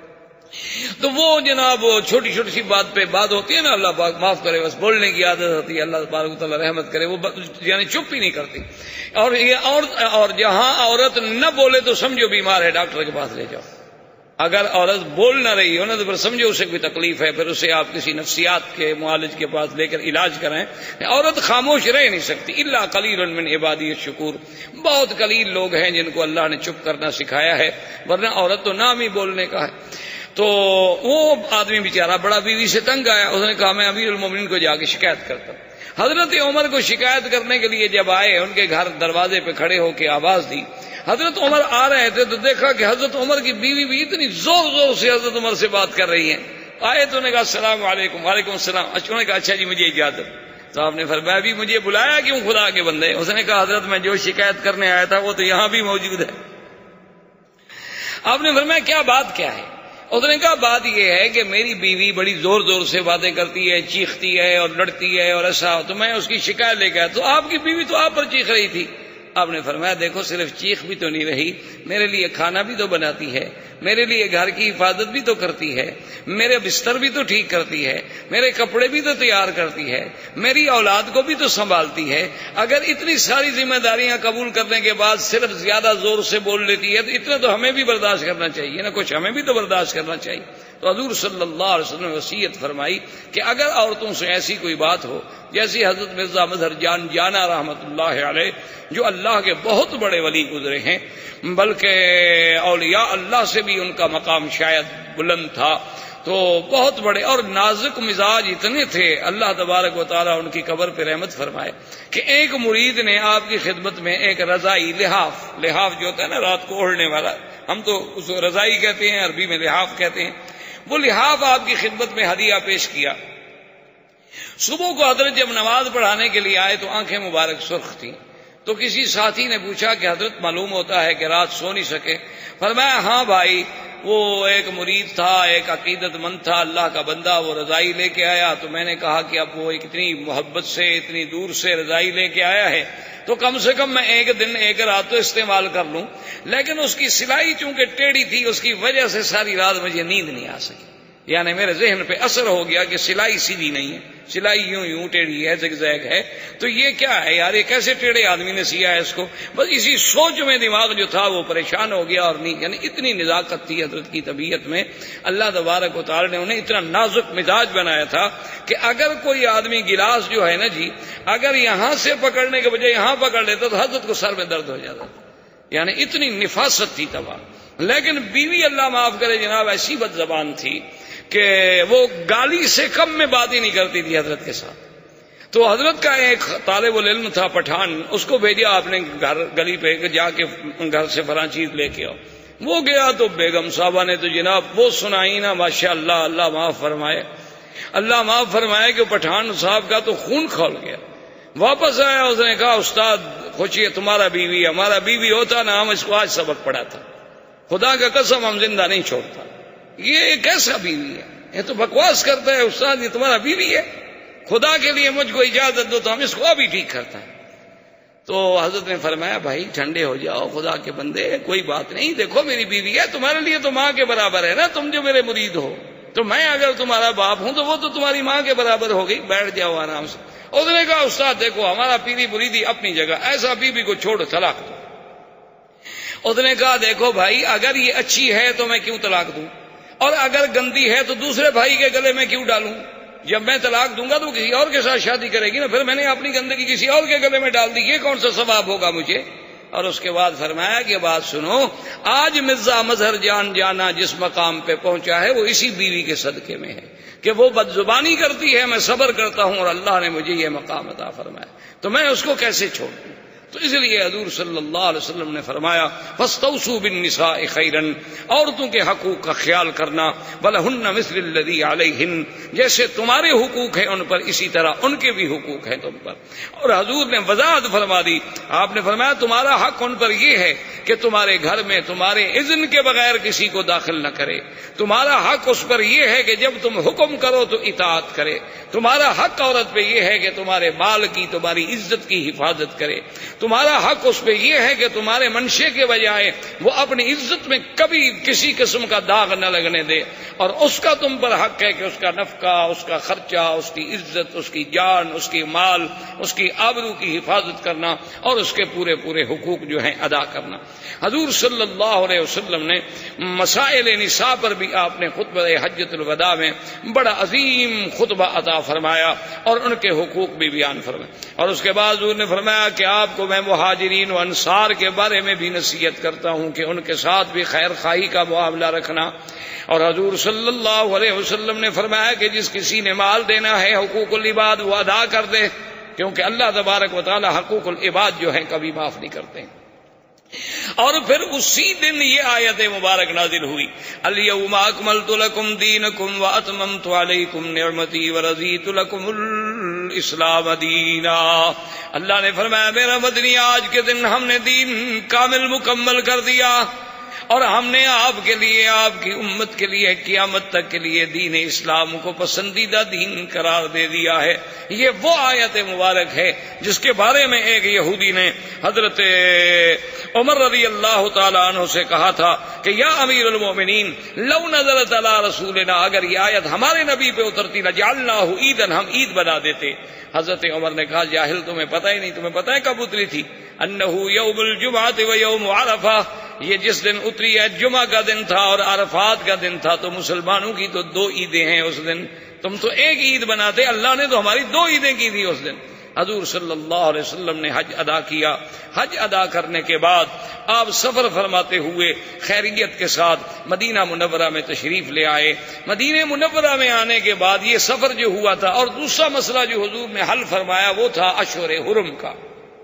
تو وہ جناب چھوٹی چھوٹی سی بات پہ بات ہوتی ہے نا، اللہ پاک معاف کرے، بس بولنے کی عادت ہوتی ہے، اللہ تبارک و تعالی رحمت کرے، وہ یعنی چپ ہی نہیں کرتی. اور یہ اور, اور جہاں عورت نہ بولے تو سمجھو بیمار ہے، ڈاکٹر کے پاس لے جاؤ. اگر عورت بول نہ رہی ہو نا تو پھر سمجھو اسے کوئی تکلیف ہے، پھر اسے آپ کسی نفسیات کے معالج کے پاس لے کر علاج کرائیں. عورت خاموش رہ نہیں سکتی. الا قلیل من عبادی الشکور، بہت قلیل لوگ ہیں جن کو اللہ نے چپ کرنا سکھایا ہے، ورنہ عورت تو نام ہی بولنے کا ہے. تو وہ آدمی بیچارہ بڑا بیوی سے تنگ آیا، اس نے کہا میں امیر المومنین کو جا کے شکایت کرتا ہوں. حضرت عمر کو شکایت کرنے کے لیے جب آئے، ان کے گھر دروازے پہ کھڑے ہو کے آواز دی. حضرت عمر آ رہے تھے تو دیکھا کہ حضرت عمر کی بیوی بھی اتنی زور زور سے حضرت عمر سے بات کر رہی ہیں. آئے تو نے کہا السلام علیکم. وعلیکم السلام. انہوں نے کہا اچھا جی مجھے اجازت. تو آپ نے فرمایا ابھی مجھے بلایا کیوں خدا کے بندے؟ اس نے کہا حضرت میں جو شکایت کرنے آیا تھا وہ تو یہاں بھی موجود ہے. آپ نے فرمایا کیا بات کیا ہے؟ اس نے کہا بات یہ ہے کہ میری بیوی بڑی زور زور سے باتیں کرتی ہے، چیختی ہے اور لڑتی ہے اور ایسا، تو میں اس کی شکایت لے گیا. تو آپ کی بیوی تو آپ پر چیخ رہی تھی. آپ نے فرمایا دیکھو صرف چیخ بھی تو نہیں رہی، میرے لیے کھانا بھی تو بناتی ہے، میرے لیے گھر کی حفاظت بھی تو کرتی ہے، میرے بستر بھی تو ٹھیک کرتی ہے، میرے کپڑے بھی تو تیار کرتی ہے، میری اولاد کو بھی تو سنبھالتی ہے. اگر اتنی ساری ذمہ داریاں قبول کرنے کے بعد صرف زیادہ زور سے بول لیتی ہے تو اتنا تو ہمیں بھی برداشت کرنا چاہیے نا، کچھ ہمیں بھی تو برداشت کرنا چاہیے. تو حضور صلی اللہ علیہ وسلم نے وصیت فرمائی کہ اگر عورتوں سے ایسی کوئی بات ہو، جیسی حضرت مرزا مظہر جان جانا رحمت اللہ علیہ جو اللہ کے بہت بڑے ولی گزرے ہیں، بلکہ اولیاء اللہ سے بھی ان کا مقام شاید بلند تھا، تو بہت بڑے اور نازک مزاج اتنے تھے، اللہ تبارک و تعالیٰ ان کی قبر پہ رحمت فرمائے کہ ایک مرید نے آپ کی خدمت میں ایک رضائی لحاف، لحاف جو ہوتا ہے نا رات کو اوڑھنے والا، ہم تو اس کو رضائی کہتے ہیں، عربی میں لحاف کہتے ہیں، وہ لحاف آپ کی خدمت میں ہدیہ پیش کیا. صبح کو حضرت جب نماز پڑھانے کے لیے آئے تو آنکھیں مبارک سرخ تھیں. تو کسی ساتھی نے پوچھا کہ حضرت معلوم ہوتا ہے کہ رات سو نہیں سکے. فرمایا ہاں بھائی، وہ ایک مرید تھا، ایک عقیدت مند تھا، اللہ کا بندہ، وہ رضائی لے کے آیا تو میں نے کہا کہ اب وہ اتنی محبت سے اتنی دور سے رضائی لے کے آیا ہے تو کم سے کم میں ایک دن ایک رات تو استعمال کر لوں. لیکن اس کی سلائی چونکہ ٹیڑھی تھی اس کی وجہ سے ساری رات مجھے نیند نہیں آ سکی. یعنی میرے ذہن پہ اثر ہو گیا کہ سلائی سیدھی نہیں ہے، سلائی یوں یوں ٹیڑھی ہے، زگ زیگ ہے، تو یہ کیا ہے یار، یہ کیسے ٹیڑھے آدمی نے سیا ہے اس کو. بس اسی سوچ میں دماغ جو تھا وہ پریشان ہو گیا. اور نہیں یعنی اتنی نزاکت تھی حضرت کی طبیعت میں، اللہ تبارک و تعالی نے انہیں اتنا نازک مزاج بنایا تھا کہ اگر کوئی آدمی گلاس جو ہے نا جی اگر یہاں سے پکڑنے کے بجائے یہاں پکڑ لیتا تو حضرت کو سر میں درد ہو جاتا تھا. یعنی اتنی نفاست تھی تباہ. لیکن بیوی اللہ معاف کرے جناب ایسی بد زبان تھی کہ وہ گالی سے کم میں بات ہی نہیں کرتی تھی حضرت کے ساتھ. تو حضرت کا ایک طالب العلم تھا پٹھان، اس کو بھیجا آپ نے گھر گلی پہ جا کے گھر سے فلاں چیز لے کے آؤ. وہ گیا تو بیگم صاحبہ نے تو جناب وہ سنائی نا، ماشاء اللہ، اللہ معاف فرمائے، اللہ معاف فرمائے کہ پٹھان صاحب کا تو خون کھول گیا. واپس آیا، اس نے کہا استاد خوشی تمہارا بیوی، ہمارا بیوی ہوتا نا ہم اس کو آج سبق پڑھاتا، خدا کا قسم ہم زندہ نہیں چھوڑتا. یہ کیسا بیوی ہے، یہ تو بکواس کرتا ہے استاد، یہ تمہارا بیوی ہے، خدا کے لیے مجھ کو اجازت دو تو ہم اس کو ابھی ٹھیک کرتا ہے. تو حضرت نے فرمایا بھائی ٹھنڈے ہو جاؤ، خدا کے بندے کوئی بات نہیں، دیکھو میری بیوی ہے، تمہارے لیے تو ماں کے برابر ہے نا، تم جو میرے مرید ہو. تو میں اگر تمہارا باپ ہوں تو وہ تو تمہاری ماں کے برابر ہو گئی، بیٹھ جاؤ آرام سے۔ اس نے کہا استاد دیکھو ہمارا پیری مریدی اپنی جگہ، ایسا بیوی کو چھوڑ طلاق دو۔ اس نے کہا دیکھو بھائی اگر یہ اچھی ہے تو میں کیوں طلاق دوں، اور اگر گندی ہے تو دوسرے بھائی کے گلے میں کیوں ڈالوں؟ جب میں طلاق دوں گا تو کسی اور کے ساتھ شادی کرے گی نا، پھر میں نے اپنی گندگی کسی اور کے گلے میں ڈال دی، یہ کون سا ثواب ہوگا مجھے؟ اور اس کے بعد فرمایا کہ بات سنو، آج مرزا مظہر جان جانا جس مقام پہ پہنچا ہے وہ اسی بیوی کے صدقے میں ہے کہ وہ بد زبانی کرتی ہے، میں صبر کرتا ہوں اور اللہ نے مجھے یہ مقام عطا فرمایا، تو میں اس کو کیسے چھوڑ دوں؟ تو اس لیے حضور صلی اللہ علیہ وسلم نے فرمایا فاستوصوا بالنساء خیرا، عورتوں کے حقوق کا خیال کرنا، ولہن مثل الذی علیہن، جیسے تمہارے حقوق ہیں ان پر اسی طرح ان کے بھی حقوق ہیں تم پر۔ اور حضور نے وضاحت فرما دی، آپ نے فرمایا تمہارا حق ان پر یہ ہے کہ تمہارے گھر میں تمہارے اذن کے بغیر کسی کو داخل نہ کرے، تمہارا حق اس پر یہ ہے کہ جب تم حکم کرو تو اطاعت کرے، تمہارا حق عورت پہ یہ ہے کہ تمہارے مال کی تمہاری عزت کی حفاظت کرے، تمہارا حق اس پہ یہ ہے کہ تمہارے منشے کے بجائے وہ اپنی عزت میں کبھی کسی قسم کا داغ نہ لگنے دے، اور اس کا تم پر حق ہے کہ اس کا نفقہ، اس کا خرچہ، اس کی عزت، اس کی جان، اس کی مال، اس کی آبرو کی حفاظت کرنا اور اس کے پورے پورے حقوق جو ہیں ادا کرنا۔ حضور صلی اللہ علیہ وسلم نے مسائل نساء پر بھی آپ نے خطبہ حجۃ الوداع میں بڑا عظیم خطبہ عطا فرمایا اور ان کے حقوق بھی بیان فرمائے، اور اس کے بعد حضور نے فرمایا کہ آپ کو میں مہاجرین و انصار کے بارے میں بھی نصیحت کرتا ہوں کہ ان کے ساتھ بھی خیر خواہی کا معاملہ رکھنا۔ اور حضور صلی اللہ علیہ وسلم نے فرمایا کہ جس کسی نے مال دینا ہے حقوق العباد وہ ادا کر دے، کیونکہ اللہ تبارک و تعالی حقوق العباد جو ہیں کبھی معاف نہیں کرتے۔ اور پھر اسی دن یہ آیت مبارک نازل ہوئی، الیوم اکملت لکم دینکم واتممت علیکم نعمتی ورضیت لکم الاسلام دینا۔ اللہ نے فرمایا میرا مدنی آج کے دن ہم نے دین کامل مکمل کر دیا، اور ہم نے آپ کے لیے، آپ کی امت کے لیے قیامت تک کے لیے دین اسلام کو پسندیدہ دین قرار دے دیا ہے۔ یہ وہ آیت مبارک ہے جس کے بارے میں ایک یہودی نے حضرت عمر رضی اللہ تعالیٰ عنہ سے کہا تھا کہ یا امیر المومنین لو نزلت علی رسولنا، اگر یہ آیت ہمارے نبی پہ اترتی لجعلناہ عیدن، ہم عید بنا دیتے۔ حضرت عمر نے کہا جاہل تمہیں پتہ ہی نہیں، تمہیں پتہ ہے کب اتری تھی؟ انہ یوم الجمعۃ و یوم عرفہ، یہ جس دن اتری ہے جمعہ کا دن تھا اور عرفات کا دن تھا، تو مسلمانوں کی تو دو عیدیں ہیں اس دن، تم تو ایک عید بناتے، اللہ نے تو ہماری دو عیدیں کی تھی اس دن۔ حضور صلی اللہ علیہ وسلم نے حج ادا کیا، حج ادا کرنے کے بعد آپ سفر فرماتے ہوئے خیریت کے ساتھ مدینہ منورہ میں تشریف لے آئے۔ مدینہ منورہ میں آنے کے بعد یہ سفر جو ہوا تھا، اور دوسرا مسئلہ جو حضور نے حل فرمایا وہ تھا اشہر حرم کا۔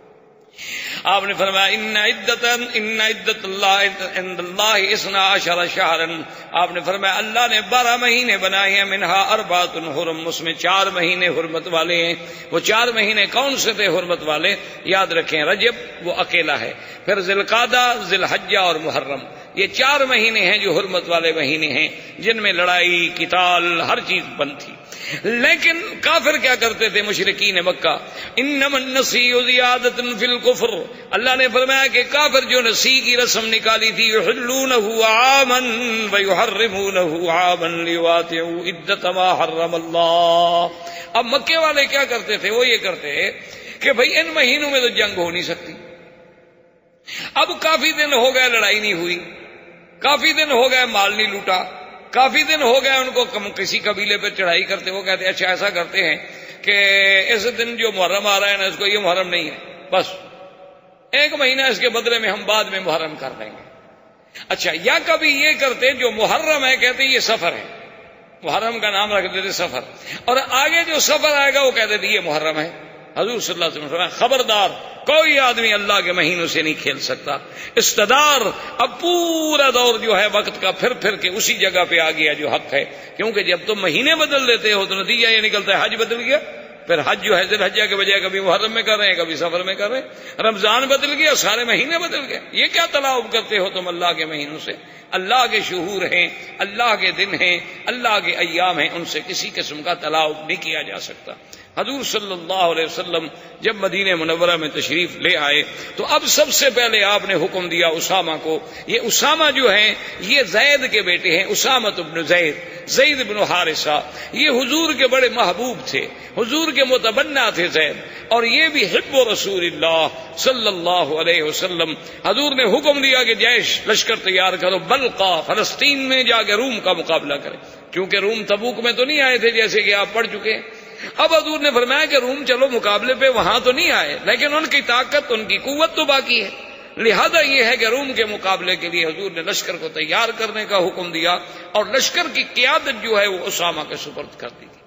آپ نے فرمایا ان عدت ان عدت اللہ عند اللہ اثنا عشر شہرا، آپ نے فرمایا اللہ نے بارہ مہینے بنائے ہیں، منہا اربعۃ حرم، اس میں چار مہینے حرمت والے ہیں۔ وہ چار مہینے کون سے تھے حرمت والے؟ یاد رکھیں، رجب وہ اکیلا ہے، پھر ذی القعدہ، ذی الحجہ اور محرم، یہ چار مہینے ہیں جو حرمت والے مہینے ہیں، جن میں لڑائی، قتال، ہر چیز بند تھی۔ لیکن کافر کیا کرتے تھے مشرکین مکہ؟ انما النسیء زیادۃ فی الکفر، اللہ نے فرمایا کہ کافر جو نسی کی رسم نکالی تھی، یحلونہ عاما ویحرمونہ عاما لیواطئوا عدۃ ما حرم اللہ۔ اب مکے والے کیا کرتے تھے؟ وہ یہ کرتے کہ بھئی ان مہینوں میں تو جنگ ہو نہیں سکتی، اب کافی دن ہو گئے لڑائی نہیں ہوئی، کافی دن ہو گئے مال نہیں لوٹا، کافی دن ہو گئے ان کو کسی قبیلے پہ چڑھائی کرتے، وہ کہتے ہیں اچھا ایسا کرتے ہیں کہ اس دن جو محرم آ رہا ہے نا اس کو یہ محرم نہیں ہے، بس ایک مہینہ اس کے بدلے میں ہم بعد میں محرم کر دیں گے۔ اچھا، یا کبھی یہ کرتے جو محرم ہے کہتے یہ سفر ہے، محرم کا نام رکھ دیتے سفر، اور آگے جو سفر آئے گا وہ کہتے تھے یہ محرم ہے۔ حضور صلی اللہ علیہ وسلم فرمایا خبردار، کوئی آدمی اللہ کے مہینوں سے نہیں کھیل سکتا۔ استدار، اب پورا دور جو ہے وقت کا پھر پھر کے اسی جگہ پہ آ گیا جو حق ہے، کیونکہ جب تم مہینے بدل دیتے ہو تو نتیجہ یہ نکلتا ہے حج بدل گیا، پھر حج جو ہے ذی الحجہ کے بجائے کبھی محرم میں کر رہے ہیں، کبھی سفر میں کر رہے ہیں، رمضان بدل گیا، سارے مہینے بدل گئے۔ یہ کیا تلاعب کرتے ہو تم اللہ کے مہینوں سے؟ اللہ کے شہور ہیں، اللہ کے دن ہیں، اللہ کے ایام ہیں، ان سے کسی قسم کا تلاعب نہیں کیا جا سکتا۔ حضور صلی اللہ علیہ وسلم جب مدینہ منورہ میں تشریف لے آئے تو اب سب سے پہلے آپ نے حکم دیا اسامہ کو. یہ اسامہ جو ہیں یہ زید کے بیٹے ہیں, اسامہ بن زید, زید بن حارثہ. یہ حضور کے بڑے محبوب تھے, حضور کے متبنہ تھے زید, اور یہ بھی حب رسول اللہ صلی اللہ علیہ وسلم. حضور نے حکم دیا کہ جیش لشکر تیار کرو, بلقا فلسطین میں جا کے روم کا مقابلہ کریں, کیونکہ روم تبوک میں تو نہیں آئے تھے جیسے کہ آپ پڑھ چکے ہیں. اب حضور نے فرمایا کہ روم چلو مقابلے پہ, وہاں تو نہیں آئے لیکن ان کی طاقت ان کی قوت تو باقی ہے. لہذا یہ ہے کہ روم کے مقابلے کے لیے حضور نے لشکر کو تیار کرنے کا حکم دیا, اور لشکر کی قیادت جو ہے وہ اسامہ کے سپرد کر دی تھی.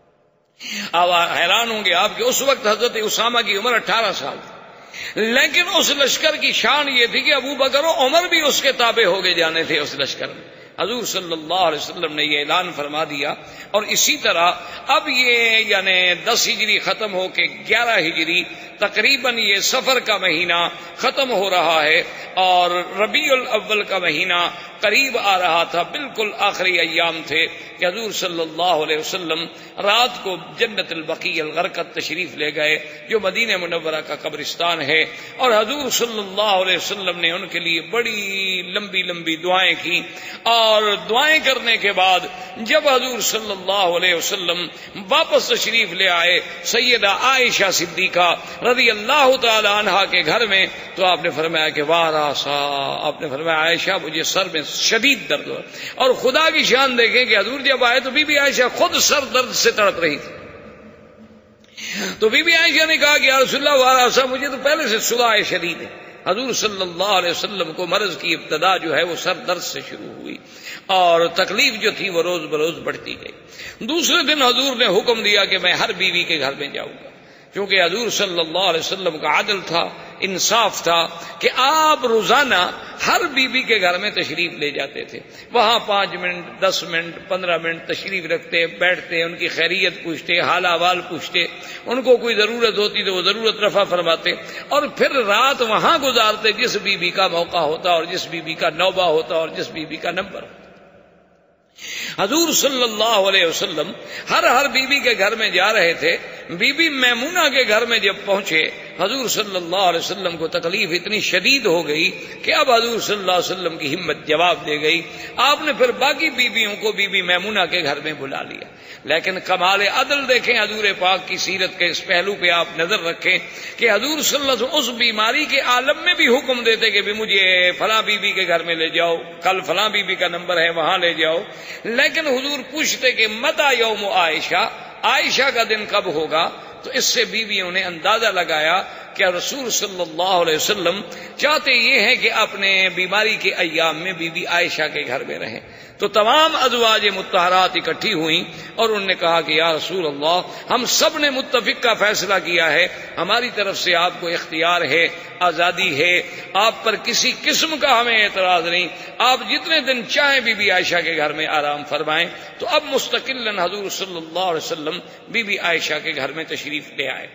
اب حیران ہوں گے آپ کہ اس وقت حضرت اسامہ کی عمر اٹھارہ سال تھی, لیکن اس لشکر کی شان یہ تھی کہ ابو بکر و عمر بھی اس کے تابع ہو گئے جانے تھے اس لشکر میں. حضور صلی اللہ علیہ وسلم نے یہ اعلان فرما دیا, اور اسی طرح اب یہ یعنی دس ہجری ختم ہو کے گیارہ ہجری تقریباً یہ سفر کا مہینہ ختم ہو رہا ہے, اور ربیع الاول کا مہینہ قریب آ رہا تھا. بالکل آخری ایام تھے کہ حضور صلی اللہ علیہ وسلم رات کو جنت البقیع الغرقد تشریف لے گئے, جو مدینہ منورہ کا قبرستان ہے, اور حضور صلی اللہ علیہ وسلم نے ان کے لیے بڑی لمبی لمبی دعائیں کی. اور دعائیں کرنے کے بعد جب حضور صلی اللہ علیہ وسلم واپس تشریف لے آئے سیدہ عائشہ صدیقہ رضی اللہ تعالی عنہا کے گھر میں, تو آپ نے فرمایا کہ واہ راسا, آپ نے فرمایا عائشہ مجھے سر میں شدید درد ہوا. اور خدا کی شان دیکھیں کہ حضور جب آئے تو بی بی عائشہ خود سر درد سے تڑپ رہی تھی. تو بی بی عائشہ نے کہا کہ یا رسول اللہ واہ راسا, مجھے تو پہلے سے صداع شدید ہے. حضور صلی اللہ علیہ وسلم کو مرض کی ابتدا جو ہے وہ سر درد سے شروع ہوئی, اور تکلیف جو تھی وہ روز بروز بڑھتی گئی. دوسرے دن حضور نے حکم دیا کہ میں ہر بیوی کے گھر میں جاؤں گا, کیونکہ حضور صلی اللہ علیہ وسلم کا عدل تھا, انصاف تھا کہ آپ روزانہ ہر بیوی کے گھر میں تشریف لے جاتے تھے. وہاں پانچ منٹ دس منٹ پندرہ منٹ تشریف رکھتے, بیٹھتے, ان کی خیریت پوچھتے, حال احوال پوچھتے, ان کو کوئی ضرورت ہوتی تو وہ ضرورت رفع فرماتے, اور پھر رات وہاں گزارتے جس بیوی کا موقع ہوتا, اور جس بیوی کا نوبہ ہوتا, اور جس بیوی کا نمبر. حضور صلی اللہ علیہ وسلم ہر ہر بیوی کے گھر میں جا رہے تھے. بی بی میمونہ کے گھر میں جب پہنچے, حضور صلی اللہ علیہ وسلم کو تکلیف اتنی شدید ہو گئی کہ اب حضور صلی اللہ علیہ وسلم کی ہمت جواب دے گئی. آپ نے پھر باقی بیویوں کو بی بی میمونہ کے گھر میں بلا لیا. لیکن کمال عدل دیکھیں حضور پاک کی سیرت کے اس پہلو پہ آپ نظر رکھیں کہ حضور صلی اللہ علیہ وسلم اس بیماری کے عالم میں بھی حکم دیتے کہ بھی مجھے فلاں بیوی کے گھر میں لے جاؤ, کل فلاں بیوی کا نمبر ہے وہاں لے جاؤ. لیکن حضور پوچھتے کہ متا یوم عائشہ, عائشہ کا دن کب ہوگا, تو اس سے بیویوں نے اندازہ لگایا کہ رسول صلی اللہ علیہ وسلم چاہتے یہ ہیں کہ اپنے بیماری کے ایام میں بی بی عائشہ کے گھر میں رہیں. تو تمام ازواج مطہرات اکٹھی ہوئیں اور انہوں نے کہا کہ یا رسول اللہ, ہم سب نے متفق کا فیصلہ کیا ہے, ہماری طرف سے آپ کو اختیار ہے, آزادی ہے, آپ پر کسی قسم کا ہمیں اعتراض نہیں, آپ جتنے دن چاہیں بی بی عائشہ کے گھر میں آرام فرمائیں. تو اب مستقلاً حضور صلی اللہ علیہ وسلم بی بی عائشہ کے گھر میں تشریف لے آئے.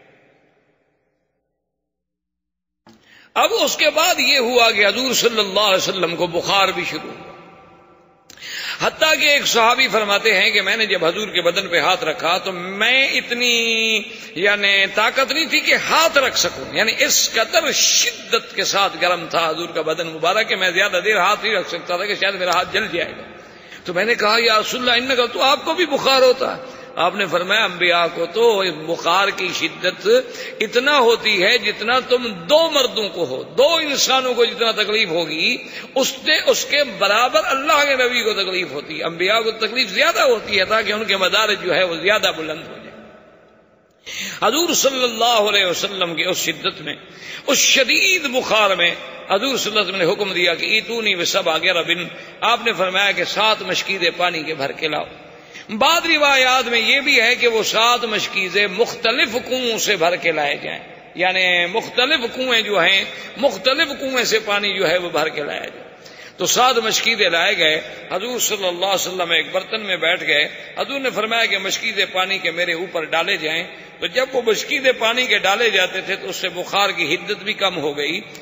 اب اس کے بعد یہ ہوا کہ حضور صلی اللہ علیہ وسلم کو بخار بھی شروع ہوا, حتیٰ کہ ایک صحابی فرماتے ہیں کہ میں نے جب حضور کے بدن پہ ہاتھ رکھا تو میں اتنی یعنی طاقت نہیں تھی کہ ہاتھ رکھ سکوں, یعنی اس قدر شدت کے ساتھ گرم تھا حضور کا بدن مبارک کہ میں زیادہ دیر ہاتھ نہیں رکھ سکتا تھا کہ شاید میرا ہاتھ جل جائے گا. تو میں نے کہا یا رسول اللہ انکا, تو آپ کو بھی بخار ہوتا ہے؟ آپ نے فرمایا انبیاء کو تو بخار کی شدت اتنا ہوتی ہے جتنا تم دو مردوں کو ہو, دو انسانوں کو جتنا تکلیف ہوگی اس نے اس کے برابر اللہ کے نبی کو تکلیف ہوتی ہے. انبیاء کو تکلیف زیادہ ہوتی ہے تاکہ ان کے مدارج جو ہے وہ زیادہ بلند ہو جائے. حضور صلی اللہ علیہ وسلم کی اس شدت میں, اس شدید بخار میں حضور صلی اللہ علیہ وسلم نے حکم دیا کہ ایتونی بسبع غرب, آپ نے فرمایا کہ سات مشکیزیں پانی کے بھر کے لاؤ. بعض روایات میں یہ بھی ہے کہ وہ سات مشکیزیں مختلف کنویں سے بھر کے لائے جائیں, یعنی مختلف کنویں جو ہیں مختلف کنویں سے پانی جو ہے وہ بھر کے لایا جائے. تو سات مشکیزیں لائے گئے. حضور صلی اللہ علیہ وسلم ایک برتن میں بیٹھ گئے. حضور نے فرمایا کہ مشکیزیں پانی کے میرے اوپر ڈالے جائیں. تو جب وہ مشکیزیں پانی کے ڈالے جاتے تھے تو اس سے بخار کی حدت بھی کم ہو گئی,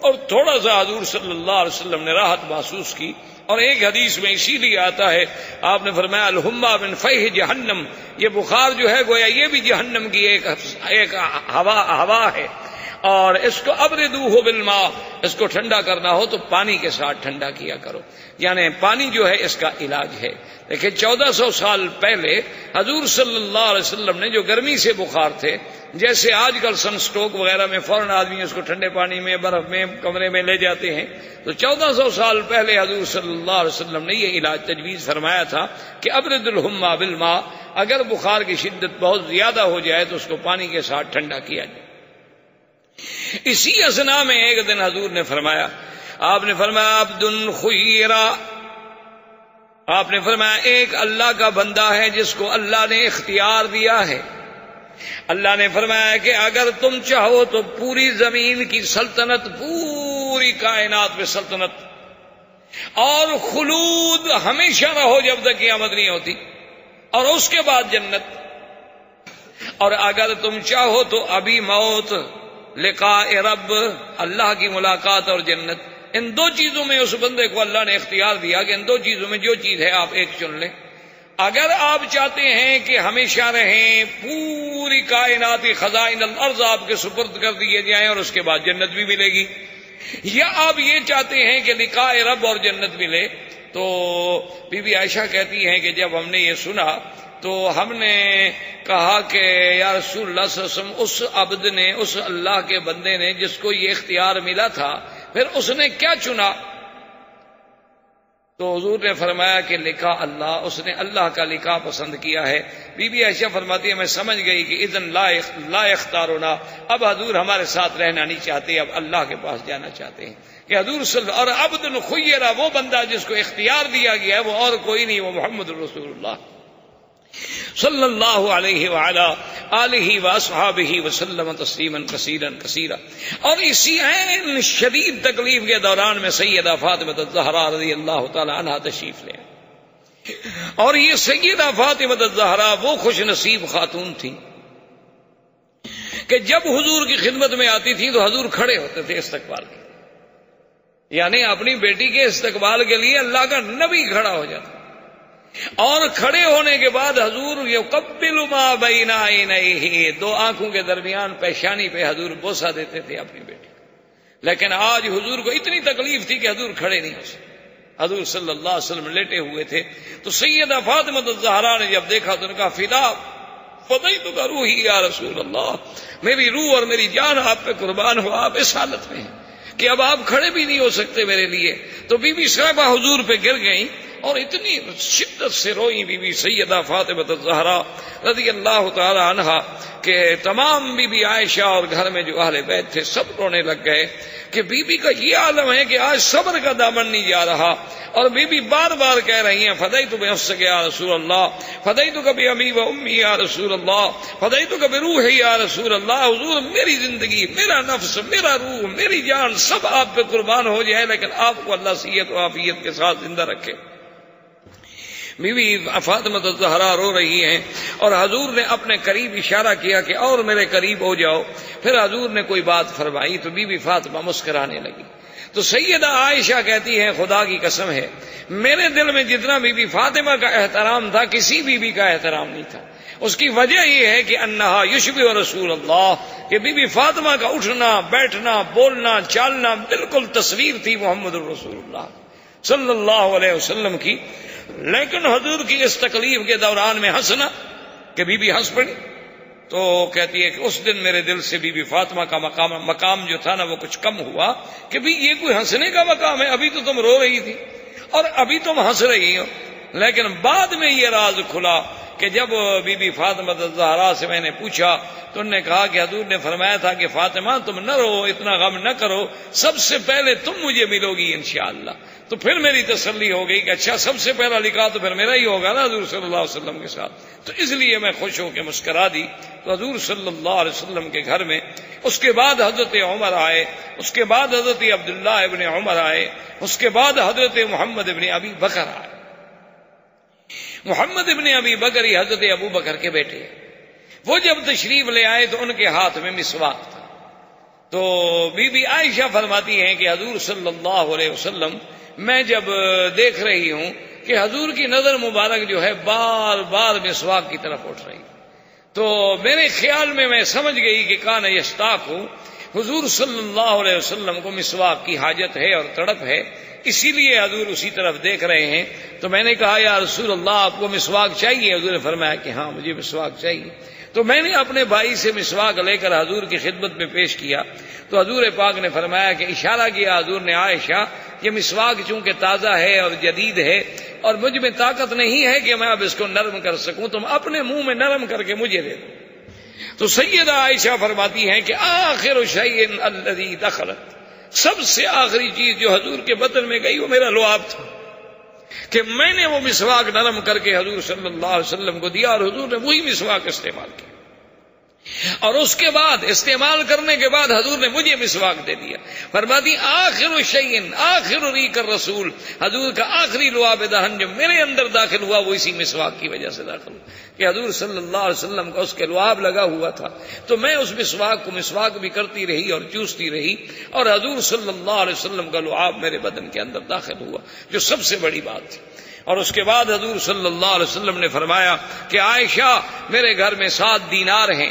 اور تھوڑا سا حضور صلی اللہ علیہ وسلم نے راحت محسوس کی. اور ایک حدیث میں اسی لیے آتا ہے، آپ نے فرمایا الحمہ من فیح جہنم، یہ بخار جو ہے گویا یہ بھی جہنم کی ایک ایک ہوا ہوا ہے، اور اس کو ابردوہ بالماء، اس کو ٹھنڈا کرنا ہو تو پانی کے ساتھ ٹھنڈا کیا کرو، یعنی پانی جو ہے اس کا علاج ہے. دیکھیں چودہ سو سال پہلے حضور صلی اللہ علیہ وسلم نے جو گرمی سے بخار تھے، جیسے آج کل سن سٹروک وغیرہ میں فوراً آدمی اس کو ٹھنڈے پانی میں برف میں کمرے میں لے جاتے ہیں، تو چودہ سو سال پہلے حضور صلی اللہ علیہ وسلم نے یہ علاج تجویز فرمایا تھا کہ ابرد الحمہ بالماء، اگر بخار کی شدت بہت زیادہ ہو جائے تو اس کو پانی کے ساتھ ٹھنڈا کیا جائے. اسی اثنا میں ایک دن حضور نے فرمایا، آپ نے فرمایا عبد خیرا، آپ نے فرمایا ایک اللہ کا بندہ ہے جس کو اللہ نے اختیار دیا ہے. اللہ نے فرمایا کہ اگر تم چاہو تو پوری زمین کی سلطنت، پوری کائنات میں سلطنت، اور خلود ہمیشہ رہو جب تک قیامت نہیں ہوتی، اور اس کے بعد جنت، اور اگر تم چاہو تو ابھی موت، لقاء رب، اللہ کی ملاقات اور جنت. ان دو چیزوں میں اس بندے کو اللہ نے اختیار دیا کہ ان دو چیزوں میں جو چیز ہے آپ ایک چن لیں. اگر آپ چاہتے ہیں کہ ہمیشہ رہیں، پوری کائناتی خزائن الارض آپ کے سپرد کر دیے جائیں اور اس کے بعد جنت بھی ملے گی، یا آپ یہ چاہتے ہیں کہ لقاء رب اور جنت ملے. تو بی بی عائشہ کہتی ہیں کہ جب ہم نے یہ سنا تو ہم نے کہا کہ یا رسول اللہ صلی اللہ علیہ وسلم، اس عبد نے، اس اللہ کے بندے نے جس کو یہ اختیار ملا تھا، پھر اس نے کیا چنا؟ تو حضور نے فرمایا کہ لکھا اللہ، اس نے اللہ کا لکھا پسند کیا ہے. بی بی عائشہ فرماتی ہے میں سمجھ گئی کہ اذن لا اختارنا، اب حضور ہمارے ساتھ رہنا نہیں چاہتے، اب اللہ کے پاس جانا چاہتے ہیں. کہ حضور صلی اللہ، اور عبد خیرہ، وہ بندہ جس کو اختیار دیا گیا ہے وہ اور کوئی نہیں، وہ محمد رسول اللہ صلی اللہ علیہ وعلا آلہ واصحابہ وسلم تسلیما کثیرا کثیرا. اور اسی عین شدید تکلیف کے دوران میں سیدہ فاطمہ الزہرا رضی اللہ تعالی عنہا تشریف لے. اور یہ سیدہ فاطمہ الزہرا وہ خوش نصیب خاتون تھی کہ جب حضور کی خدمت میں آتی تھی تو حضور کھڑے ہوتے تھے استقبال کے، یعنی اپنی بیٹی کے استقبال کے لیے اللہ کا نبی کھڑا ہو جاتا، اور کھڑے ہونے کے بعد حضور یقبل ما بین عینیہ، دو آنکھوں کے درمیان پیشانی پہ حضور بوسہ دیتے تھے اپنی بیٹی کو. لیکن آج حضور کو اتنی تکلیف تھی کہ حضور کھڑے نہیں ہو سکے، حضور صلی اللہ علیہ وسلم لیٹے ہوئے تھے. تو سیدہ فاطمہ الزہرا نے جب دیکھا تو نے کہا فدا فدیتک روحی یا رسول اللہ، میری روح اور میری جان آپ پہ قربان ہو، آپ اس حالت میں ہیں کہ اب آپ کھڑے بھی نہیں ہو سکتے میرے لیے. تو بی بی صاحبہ حضور پہ گر گئیں اور اتنی شدت سے روئی بی بی سیدہ فاطمہ الزہرا رضی اللہ تعالی عنہا کہ تمام بی بی عائشہ اور گھر میں جو اہل بیت تھے سب رونے لگ گئے کہ بی بی کا یہ عالم ہے کہ آج صبر کا دامن نہیں جا رہا. اور بی بی بار بار کہہ رہی ہیں فدیت بنفسک یا رسول اللہ، فدیتک بابی و امی یا رسول اللہ، فدیتک بروحی یا رسول اللہ. حضور میری زندگی، میرا نفس، میرا روح، میری جان سب آپ پہ قربان ہو جائے، لیکن آپ کو اللہ صحت و عافیت کے ساتھ زندہ رکھے. بی بی فاطمہ الزہرا رو رہی ہیں اور حضور نے اپنے قریب اشارہ کیا کہ اور میرے قریب ہو جاؤ. پھر حضور نے کوئی بات فرمائی تو بی بی فاطمہ مسکرانے لگی. تو سیدہ عائشہ کہتی ہیں خدا کی قسم ہے میرے دل میں جتنا بی بی فاطمہ کا احترام تھا کسی بی بی کا احترام نہیں تھا. اس کی وجہ یہ ہے کہ انہا یشبہ رسول اللہ، کہ بی بی فاطمہ کا اٹھنا بیٹھنا بولنا چالنا بالکل تصویر تھی محمد رسول اللہ صلی اللہ علیہ وسلم کی. لیکن حضور کی اس تکلیف کے دوران میں ہنسنا کہ بی بی ہنس پڑی. تو کہتی ہے کہ اس دن میرے دل سے بی بی فاطمہ کا مقام مقام جو تھا نا وہ کچھ کم ہوا کہ بھی یہ کوئی ہنسنے کا مقام ہے، ابھی تو تم رو رہی تھی اور ابھی تم ہنس رہی ہو. لیکن بعد میں یہ راز کھلا کہ جب بی بی فاطمہ الزہرا سے میں نے پوچھا تو انہوں نے کہا کہ حضور نے فرمایا تھا کہ فاطمہ تم نہ رو، اتنا غم نہ کرو، سب سے پہلے تم مجھے ملو گی انشاءاللہ. تو پھر میری تسلی ہو گئی کہ اچھا سب سے پہلا لکھا تو پھر میرا ہی ہوگا نا حضور صلی اللہ علیہ وسلم کے ساتھ. تو اس لیے میں خوش ہو کے مسکرا دی. تو حضور صلی اللہ علیہ وسلم کے گھر میں اس کے بعد حضرت عمر آئے، اس کے بعد حضرت عبداللہ ابن عمر آئے، اس کے بعد حضرت محمد ابن ابی بکر آئے. محمد ابن ابی بکر ہی حضرت ابو بکر کے بیٹے. وہ جب تشریف لے آئے تو ان کے ہاتھ میں مسواک تھا. تو بی بی عائشہ فرماتی ہیں کہ حضور صلی اللہ علیہ وسلم میں جب دیکھ رہی ہوں کہ حضور کی نظر مبارک جو ہے بار بار مسواک کی طرف اٹھ رہی، تو میرے خیال میں میں سمجھ گئی کہ کان یشتاق ہوں، حضور صلی اللہ علیہ وسلم کو مسواک کی حاجت ہے اور تڑپ ہے، اسی لیے حضور اسی طرف دیکھ رہے ہیں۔ تو میں نے کہا یا رسول اللہ آپ کو مسواک چاہیے؟ حضور نے فرمایا کہ ہاں مجھے مسواک چاہیے۔ تو میں نے اپنے بھائی سے مسواک لے کر حضور کی خدمت میں پیش کیا، تو حضور پاک نے فرمایا کہ اشارہ کیا حضور نے، عائشہ یہ مسواک چونکہ تازہ ہے اور جدید ہے اور مجھ میں طاقت نہیں ہے کہ میں اب اس کو نرم کر سکوں، تم اپنے منہ میں نرم کر کے مجھے دے دو۔ تو سیدہ عائشہ فرماتی ہیں کہ آخر شیء الذی دخلت، سب سے آخری چیز جو حضور کے بدن میں گئی وہ میرا لعاب تھا، کہ میں نے وہ مسواک نرم کر کے حضور صلی اللہ علیہ وسلم کو دیا اور حضور نے وہی مسواک استعمال کیا، اور اس کے بعد استعمال کرنے کے بعد حضور نے مجھے مسواک دے دیا۔ فرماتی آخر شیء آخر ریق الرسول، حضور کا آخری لعاب دہن جو میرے اندر داخل ہوا وہ اسی مسواک کی وجہ سے داخل ہوا، کہ حضور صلی اللہ علیہ وسلم کا اس کے لعاب لگا ہوا تھا، تو میں اس مسواک کو مسواک بھی کرتی رہی اور چوستی رہی، اور حضور صلی اللہ علیہ وسلم کا لعاب میرے بدن کے اندر داخل ہوا، جو سب سے بڑی بات تھی۔ اور اس کے بعد حضور صلی اللہ علیہ وسلم نے فرمایا کہ عائشہ میرے گھر میں سات دینار ہیں،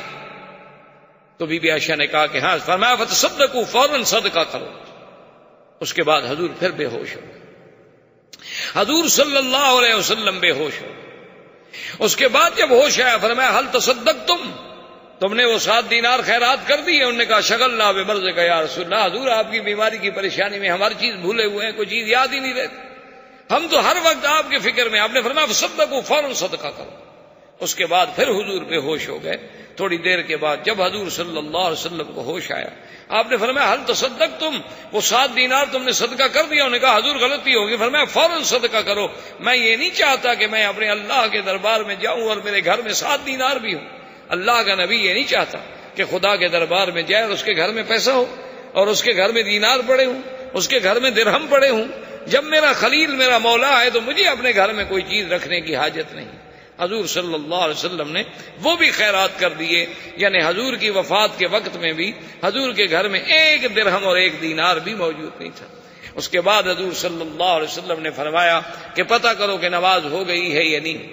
تو بی بی عائشہ نے کہا کہ ہاں، فرمایا فتصدقوا، فوراً صدقہ کرو۔ اس کے بعد حضور پھر بے ہوش ہو گئے، حضور صلی اللہ علیہ وسلم بے ہوش ہو گئے۔ اس کے بعد جب ہوش آیا فرمایا حل تصدقتم، تم نے وہ سات دینار خیرات کر دی ہے؟ انہوں نے کہا شغلنا بمرضک یا رسول اللہ، حضور آپ کی بیماری کی پریشانی میں ہماری چیز بھولے ہوئے ہیں، کوئی چیز یاد ہی نہیں رہتی، ہم تو ہر وقت آپ کے فکر میں۔ آپ نے فرمایا فصدقوا، فوراً صدقہ کرو۔ اس کے بعد پھر حضور بے ہوش ہو گئے۔ تھوڑی دیر کے بعد جب حضور صلی اللہ علیہ وسلم کو ہوش آیا، آپ نے فرمایا حل تصدقتم، وہ سات دینار تم نے صدقہ کر دیا؟ انہوں نے کہا حضور غلطی ہوگی۔ فرمایا فوراً صدقہ کرو، میں یہ نہیں چاہتا کہ میں اپنے اللہ کے دربار میں جاؤں اور میرے گھر میں سات دینار بھی ہوں۔ اللہ کا نبی یہ نہیں چاہتا کہ خدا کے دربار میں جائے اور اس کے گھر میں پیسہ ہو اور اس کے گھر میں دینار پڑے ہوں، اس کے گھر میں درہم پڑے ہوں۔ جب میرا خلیل میرا مولا ہے تو مجھے اپنے گھر میں کوئی چیز رکھنے کی حاجت نہیں۔ حضور صلی اللہ علیہ وسلم نے وہ بھی خیرات کر دیے، یعنی حضور کی وفات کے وقت میں بھی حضور کے گھر میں ایک درہم اور ایک دینار بھی موجود نہیں تھا۔ اس کے بعد حضور صلی اللہ علیہ وسلم نے فرمایا کہ پتہ کرو کہ نماز ہو گئی ہے یا نہیں۔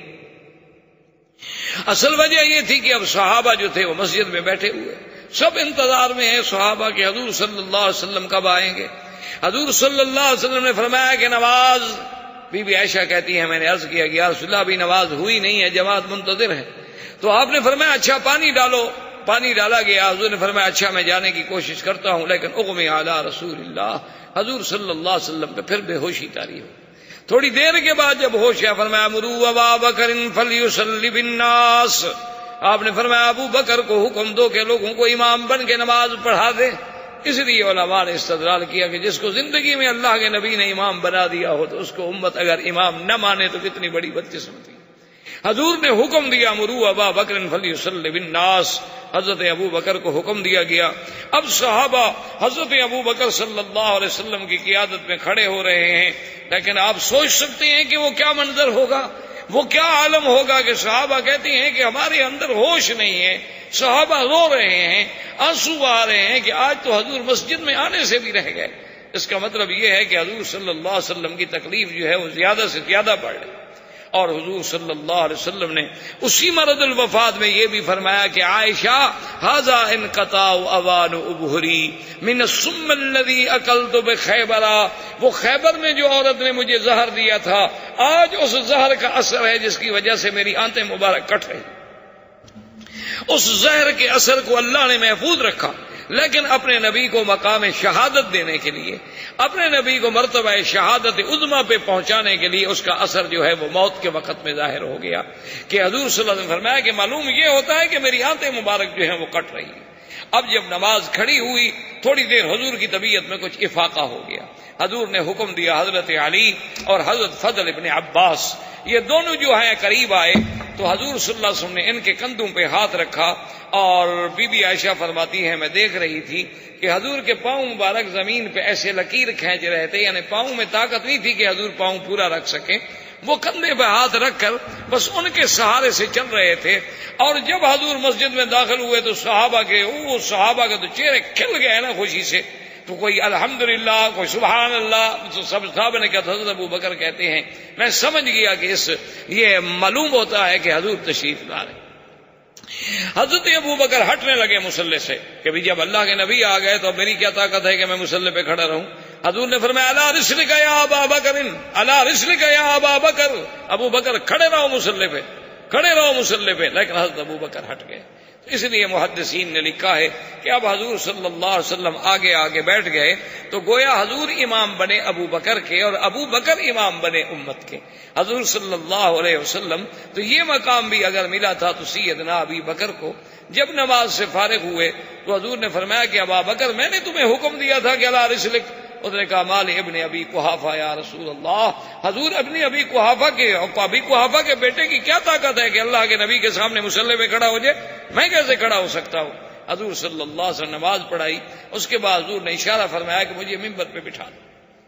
اصل وجہ یہ تھی کہ اب صحابہ جو تھے وہ مسجد میں بیٹھے ہوئے، سب انتظار میں ہیں صحابہ کہ حضور صلی اللہ علیہ وسلم کب آئیں گے۔ حضور صلی اللہ علیہ وسلم نے فرمایا کہ نماز، بی بی عائشہ کہتی ہے میں نے عرض کیا کہ یا رسول اللہ ابھی نماز ہوئی نہیں ہے، جماعت منتظر ہے۔ تو آپ نے فرمایا اچھا پانی ڈالو، پانی ڈالا گیا۔ حضور نے فرمایا اچھا میں جانے کی کوشش کرتا ہوں، لیکن اغمی علی رسول اللہ، حضور صلی اللہ علیہ وسلم پہ پھر بے ہوشی طاری ہو۔ تھوڑی دیر کے بعد جب ہوش آیا فرمایا امروا ابا بکر فلیصلی بالناس، آپ نے فرمایا ابو بکر کو حکم دو کہ لوگوں کو امام بن کے نماز پڑھا دے۔ اس لیے علماء نے استدلال کیا کہ جس کو زندگی میں اللہ کے نبی نے امام بنا دیا ہو تو اس کو امت اگر امام نہ مانے تو کتنی بڑی بدقسمتی۔ حضور نے حکم دیا مروا ابا بکر فلیصلی بالناس، حضرت ابو بکر کو حکم دیا گیا۔ اب صحابہ حضرت ابو بکر صلی اللہ علیہ وسلم کی قیادت میں کھڑے ہو رہے ہیں، لیکن آپ سوچ سکتے ہیں کہ وہ کیا منظر ہوگا، وہ کیا عالم ہوگا کہ صحابہ کہتی ہیں کہ ہمارے اندر ہوش نہیں ہے، صحابہ رو رہے ہیں، آنسو آ رہے ہیں کہ آج تو حضور مسجد میں آنے سے بھی رہ گئے۔ اس کا مطلب یہ ہے کہ حضور صلی اللہ علیہ وسلم کی تکلیف جو ہے وہ زیادہ سے زیادہ بڑھ گئی۔ اور حضور صلی اللہ علیہ وسلم نے اسی مرض الوفات میں یہ بھی فرمایا کہ عائشہ ھذا انقطاع اوان ابہری من السم الذی اکلت بخیبر، وہ خیبر میں جو عورت نے مجھے زہر دیا تھا آج اس زہر کا اثر ہے جس کی وجہ سے میری آنتیں مبارک کٹ رہی۔ اس زہر کے اثر کو اللہ نے محفوظ رکھا، لیکن اپنے نبی کو مقام شہادت دینے کے لیے، اپنے نبی کو مرتبہ شہادت عظمیٰ پہ پہنچانے کے لیے اس کا اثر جو ہے وہ موت کے وقت میں ظاہر ہو گیا کہ حضور صلی اللہ علیہ وسلم نے فرمایا کہ معلوم یہ ہوتا ہے کہ میری آنتیں مبارک جو ہیں وہ کٹ رہی ہیں۔ اب جب نماز کھڑی ہوئی تھوڑی دیر حضور کی طبیعت میں کچھ افاقہ ہو گیا۔ حضور نے حکم دیا حضرت علی اور حضرت فضل ابن عباس یہ دونوں جو ہیں قریب آئے، تو حضور صلی اللہ علیہ وسلم نے ان کے کندھوں پہ ہاتھ رکھا، اور بی بی عائشہ فرماتی ہے میں دیکھ رہی تھی کہ حضور کے پاؤں مبارک زمین پہ ایسے لکیر کھینچ رہے تھے، یعنی پاؤں میں طاقت نہیں تھی کہ حضور پاؤں پورا رکھ سکیں، وہ کندھے پہ ہاتھ رکھ کر بس ان کے سہارے سے چل رہے تھے. اور جب حضور مسجد میں داخل ہوئے تو صحابہ کے وہ صحابہ کے تو چہرے کھل گئے نا خوشی سے. تو کوئی الحمدللہ، کوئی سبحان اللہ. تو سب صحابہ نے کہا حضرت ابو بکر کہتے ہیں میں سمجھ گیا کہ اس یہ معلوم ہوتا ہے کہ حضور تشریف لا رہے. حضرت ابو بکر ہٹنے لگے مصلی سے کہ بھی جب اللہ کے نبی آ گئے تو میری کیا طاقت ہے کہ میں مصلی پہ کھڑا رہوں. حضور نے فرمایا الا رسلک یا ابا بکر، الا رسلک یا ابا بکر، ابو بکر کھڑے رہو مصلی پہ، کھڑے رہو مصلی پہ. لیکن حضرت ابو بکر ہٹ گئے. اس لیے محدثین نے لکھا ہے کہ اب حضور صلی اللہ علیہ وسلم آگے آگے بیٹھ گئے تو گویا حضور امام بنے ابو بکر کے اور ابو بکر امام بنے امت کے. حضور صلی اللہ علیہ وسلم تو یہ مقام بھی اگر ملا تھا تو سیدنا ابی بکر کو جب نماز سے فارغ ہوئے تو حضور نے فرمایا کہ ابا بکر میں نے تمہیں حکم دیا تھا کہ الا رسلک. اس نے کہا مال ابن ابی قحافہ یا رسول اللہ. حضور ابن ابی قحافہ کے ابی قحافہ کے بیٹے کی کیا طاقت ہے کہ اللہ کے نبی کے سامنے مصلی پہ کھڑا ہو جائے؟ میں کیسے کھڑا ہو سکتا ہوں؟ حضور صلی اللہ علیہ وسلم نماز پڑھائی. اس کے بعد حضور نے اشارہ فرمایا کہ مجھے ممبر پہ بٹھا دو.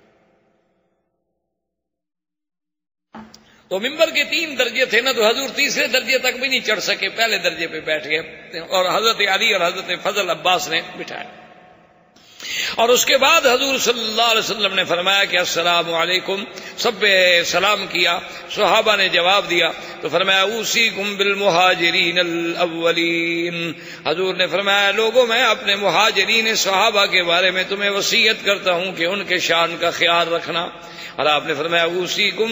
تو ممبر کے تین درجے تھے نا، تو حضور تیسرے درجے تک بھی نہیں چڑھ سکے، پہلے درجے پہ بیٹھ گئے اور حضرت علی اور حضرت فضل عباس نے بٹھایا. اور اس کے بعد حضور صلی اللہ علیہ وسلم نے فرمایا کہ السلام علیکم. سب پہ سلام کیا. صحابہ نے جواب دیا تو فرمایا اوصیکم بالمہاجرین الاولین. حضور نے فرمایا لوگوں میں اپنے مہاجرین صحابہ کے بارے میں تمہیں وصیت کرتا ہوں کہ ان کے شان کا خیال رکھنا. اور آپ نے فرمایا اوصیکم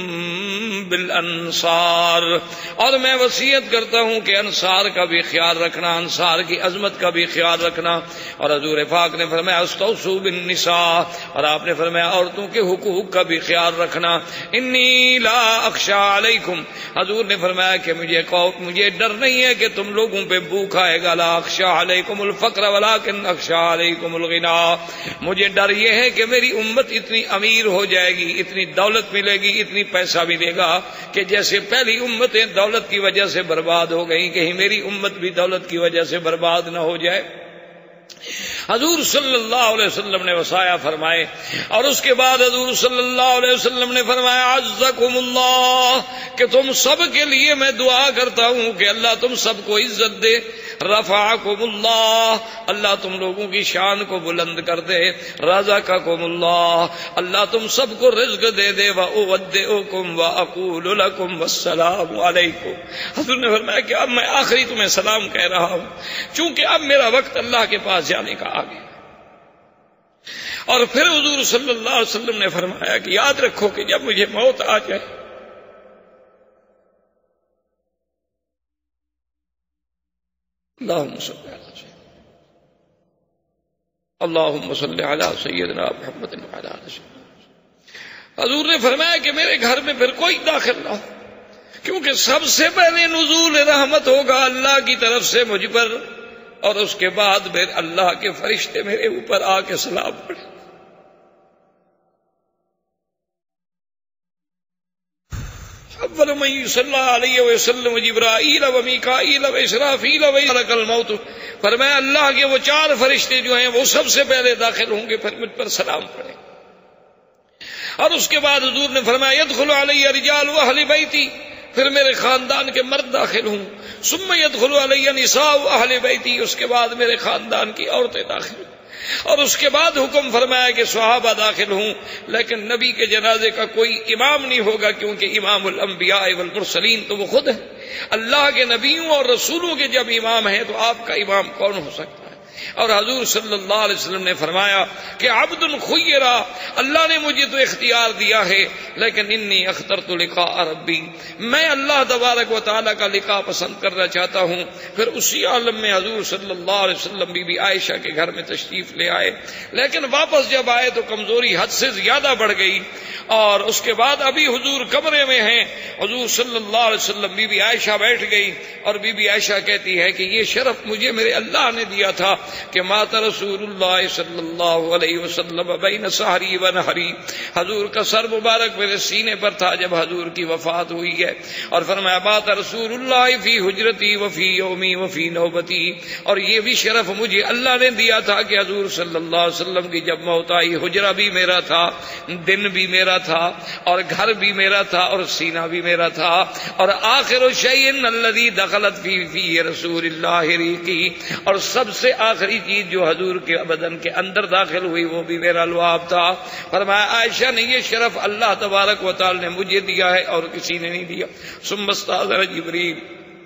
بالانصار، اور میں وصیت کرتا ہوں کہ انصار کا بھی خیال رکھنا، انصار کی عظمت کا بھی خیال رکھنا. اور حضور پاک نے فرمایا استوصوا بالنساء، اور آپ نے فرمایا عورتوں کے حقوق کا بھی خیال رکھنا. انی لا اخشی علیکم، حضور نے فرمایا کہ مجھے مجھے ڈر نہیں ہے کہ تم لوگوں پہ بھوک آئے گا. لا اخشی علیکم الفقر ولکن اخشی علیکم الغنا، مجھے ڈر یہ ہے کہ میری امت اتنی امیر ہو جائے گی، اتنی دولت ملے گی، اتنی پیسہ ملے گا کہ جیسے پہلی امتیں دولت کی وجہ سے برباد ہو گئیں، کہیں میری امت بھی دولت کی وجہ سے برباد نہ ہو جائے. حضور صلی اللہ علیہ وسلم نے وصایا فرمائے. اور اس کے بعد حضور صلی اللہ علیہ وسلم نے فرمایا عزکم اللہ، کہ تم سب کے لیے میں دعا کرتا ہوں کہ اللہ تم سب کو عزت دے. رفعکم اللہ، اللہ تم لوگوں کی شان کو بلند کر دے. رزقکم اللہ، اللہ تم سب کو رزق دے دے. واودعکم واقول لکم والسلام علیکم. حضور نے فرمایا کہ اب میں آخری تمہیں سلام کہہ رہا ہوں چونکہ اب میرا وقت اللہ کے پاس جانے کا آ گیا. اور پھر حضور صلی اللہ علیہ وسلم نے فرمایا کہ یاد رکھو کہ جب مجھے موت آ جائے اللہم صلی علی سیدنا اللہم صلی علی سیدنا محمد وعلی آلہ سیدنا. حضور نے فرمایا کہ میرے گھر میں پھر کوئی داخل نہ ہو، کیونکہ سب سے پہلے نزول رحمت ہوگا اللہ کی طرف سے مجھ پر، اور اس کے بعد پھر اللہ کے فرشتے میرے اوپر آ کے سلام پڑھیں. اول من صلی علیہ وسلم جبرائیل و میکائیل و اسرافیل و ملک الموت. فرمایا اللہ کے وہ چار فرشتے جو ہیں وہ سب سے پہلے داخل ہوں گے، پھر مجھ پر سلام پڑھیں. اور اس کے بعد حضور نے فرمایا یدخل علی رجال اہل بیتی، پھر میرے خاندان کے مرد داخل ہوں. ثم يدخل علی نساء اہل بیتی، اس کے بعد میرے خاندان کی عورتیں داخل ہوں. اور اس کے بعد حکم فرمایا کہ صحابہ داخل ہوں، لیکن نبی کے جنازے کا کوئی امام نہیں ہوگا، کیونکہ امام الانبیاء والمرسلین تو وہ خود ہے. اللہ کے نبیوں اور رسولوں کے جب امام ہیں تو آپ کا امام کون ہو سکتا ہے؟ اور حضور صلی اللہ علیہ وسلم نے فرمایا کہ عبد خیرا، اللہ نے مجھے تو اختیار دیا ہے لیکن انی اخترت لقاء ربی، میں اللہ تبارک و تعالیٰ کا لقاء پسند کرنا چاہتا ہوں. پھر اسی عالم میں حضور صلی اللہ علیہ وسلم بی بی عائشہ کے گھر میں تشریف لے آئے، لیکن واپس جب آئے تو کمزوری حد سے زیادہ بڑھ گئی. اور اس کے بعد ابھی حضور کمرے میں ہیں، حضور صلی اللہ علیہ وسلم بی بی عائشہ بیٹھ گئی اور بی بی عائشہ کہتی ہے کہ یہ شرف مجھے میرے اللہ نے دیا تھا کہ مات رسول اللہ صلی اللہ علیہ وسلم بین سحری و نحری، حضور کا سر مبارک میرے سینے پر تھا جب حضور کی وفات ہوئی ہے. اور فرمایا مات رسول اللہ فی حجرتی وفی یومی وفی نوبتی، اور یہ بھی شرف مجھے اللہ نے دیا تھا کہ حضور صلی اللہ علیہ وسلم کی جب موت آئی حجرہ بھی میرا تھا، دن بھی میرا میرا تھا اور گھر بھی میرا تھا اور سینہ بھی میرا تھا، اور آخر شیء الذی دخلت فی فی رسول اللہ ریقی، اور سب سے آخری چیز جو حضور کے بدن کے اندر داخل ہوئی وہ بھی میرا لعاب تھا۔ فرمایا عائشہ نے یہ شرف اللہ تبارک و تعالی نے مجھے دیا ہے اور کسی نے نہیں دیا۔ ثم استأذن جبریل،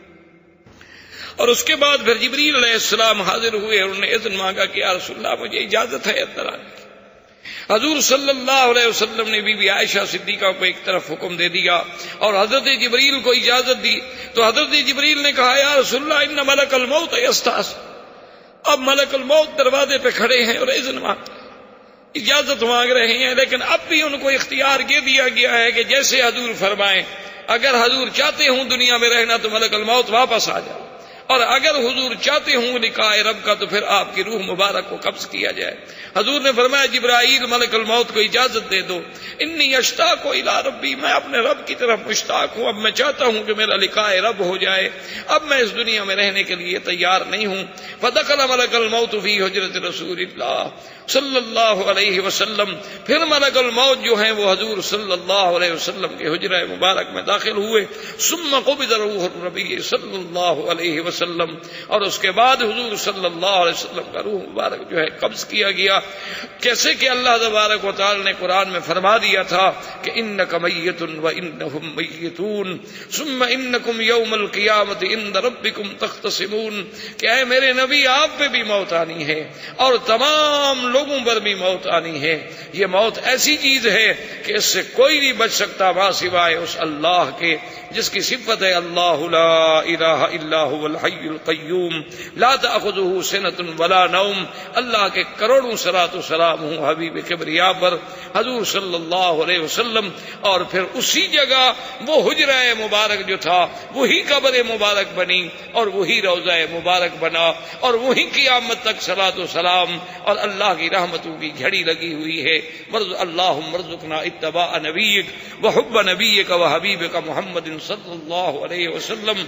اور اس کے بعد پھر جبریل علیہ السلام حاضر ہوئے اور انہوں نے اذن مانگا کہ یا رسول اللہ مجھے اجازت ہے اندر آنے کی۔ حضور صلی اللہ علیہ وسلم نے بی بی عائشہ صدیقہ کو ایک طرف حکم دے دیا اور حضرت جبریل کو اجازت دی، تو حضرت جبریل نے کہا یا رسول اللہ ان ملک الموت یستأذن، اب ملک الموت دروازے پہ کھڑے ہیں اور اذن مانگ اجازت مانگ رہے ہیں، لیکن اب بھی ان کو اختیار یہ دیا گیا ہے کہ جیسے حضور فرمائیں، اگر حضور چاہتے ہوں دنیا میں رہنا تو ملک الموت واپس آ جائے، اور اگر حضور چاہتے ہوں لقاء رب کا تو پھر آپ کی روح مبارک کو قبض کیا جائے۔ حضور نے فرمایا جبرائیل ملک الموت کو اجازت دے دو، انی اشتاق الی ربی، میں اپنے رب کی طرف مشتاق ہوں، اب میں چاہتا ہوں کہ میرا لقاء رب ہو جائے، اب میں اس دنیا میں رہنے کے لیے تیار نہیں ہوں۔ فدخل ملک الموت فی حجرۃ رسول اللہ صلی اللہ علیہ وسلم، پھر ملک الموت جو ہیں وہ حضور صلی اللہ علیہ وسلم کے حجرہ مبارک میں داخل ہوئے۔ ثم قبض روح النبی صلی اللہ علیہ وسلم، اور اس کے بعد حضور صلی اللہ علیہ وسلم کا روح مبارک جو ہے قبض کیا گیا، کیسے کہ اللہ تبارک و تعالی نے قرآن میں فرما دیا تھا کہ انک میت وانہم میتون ثم انکم یوم القیامۃ عند ربکم تختصمون، کہ اے میرے نبی آپ پہ بھی موت آنی ہے اور تمام لوگوں پر بھی موت آنی ہے۔ یہ موت ایسی چیز ہے کہ اس سے کوئی نہیں بچ سکتا ماں سوائے اس اللہ کے جس کی صفت ہے اللہ لا الہ الا هو الحی القیوم لا تأخذہ سنۃ ولا نوم۔ اللہ کے کروڑوں صلاۃ و سلام ہوں حبیب کبریا پر، حضور صلی اللہ علیہ وسلم، اور پھر اسی جگہ وہ حجرہ مبارک جو تھا وہی قبر مبارک بنی اور وہی روضہ مبارک بنا اور وہی قیامت تک صلاۃ و سلام اور اللہ کی رحمتوں کی گھڑی لگی ہوئی ہے۔ اللہم ارزقنا اتباع نبیک وحب نبیک وحبیبک محمد صلی اللہ علیہ وسلم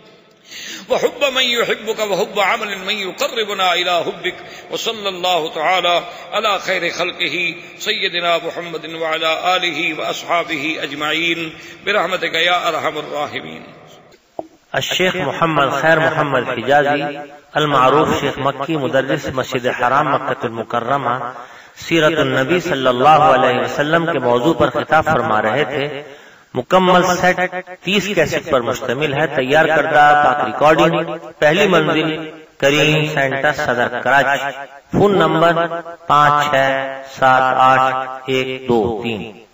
وحب من يحبك وحب عمل من يقربنا الى حبك وصلى الله تعالى على خير خلقه سيدنا محمد وعلى آله واصحابه اجمعين برحمتك يا ارحم الراحمين۔ الشیخ محمد خیر محمد حجازی المعروف شیخ مکی مدرس مسجد حرام مکۃ المکرمہ سیرت النبی صلی اللہ علیہ وسلم کے موضوع پر خطاب فرما رہے تھے۔ مکمل سیٹ تیس کیسٹ پر مشتمل ہے، تیار کردہ پاک ریکارڈنگ، پہلی منزل کریم سینٹر صدر کراچی، فون نمبر پانچ چھ سات آٹھ ایک دو تین۔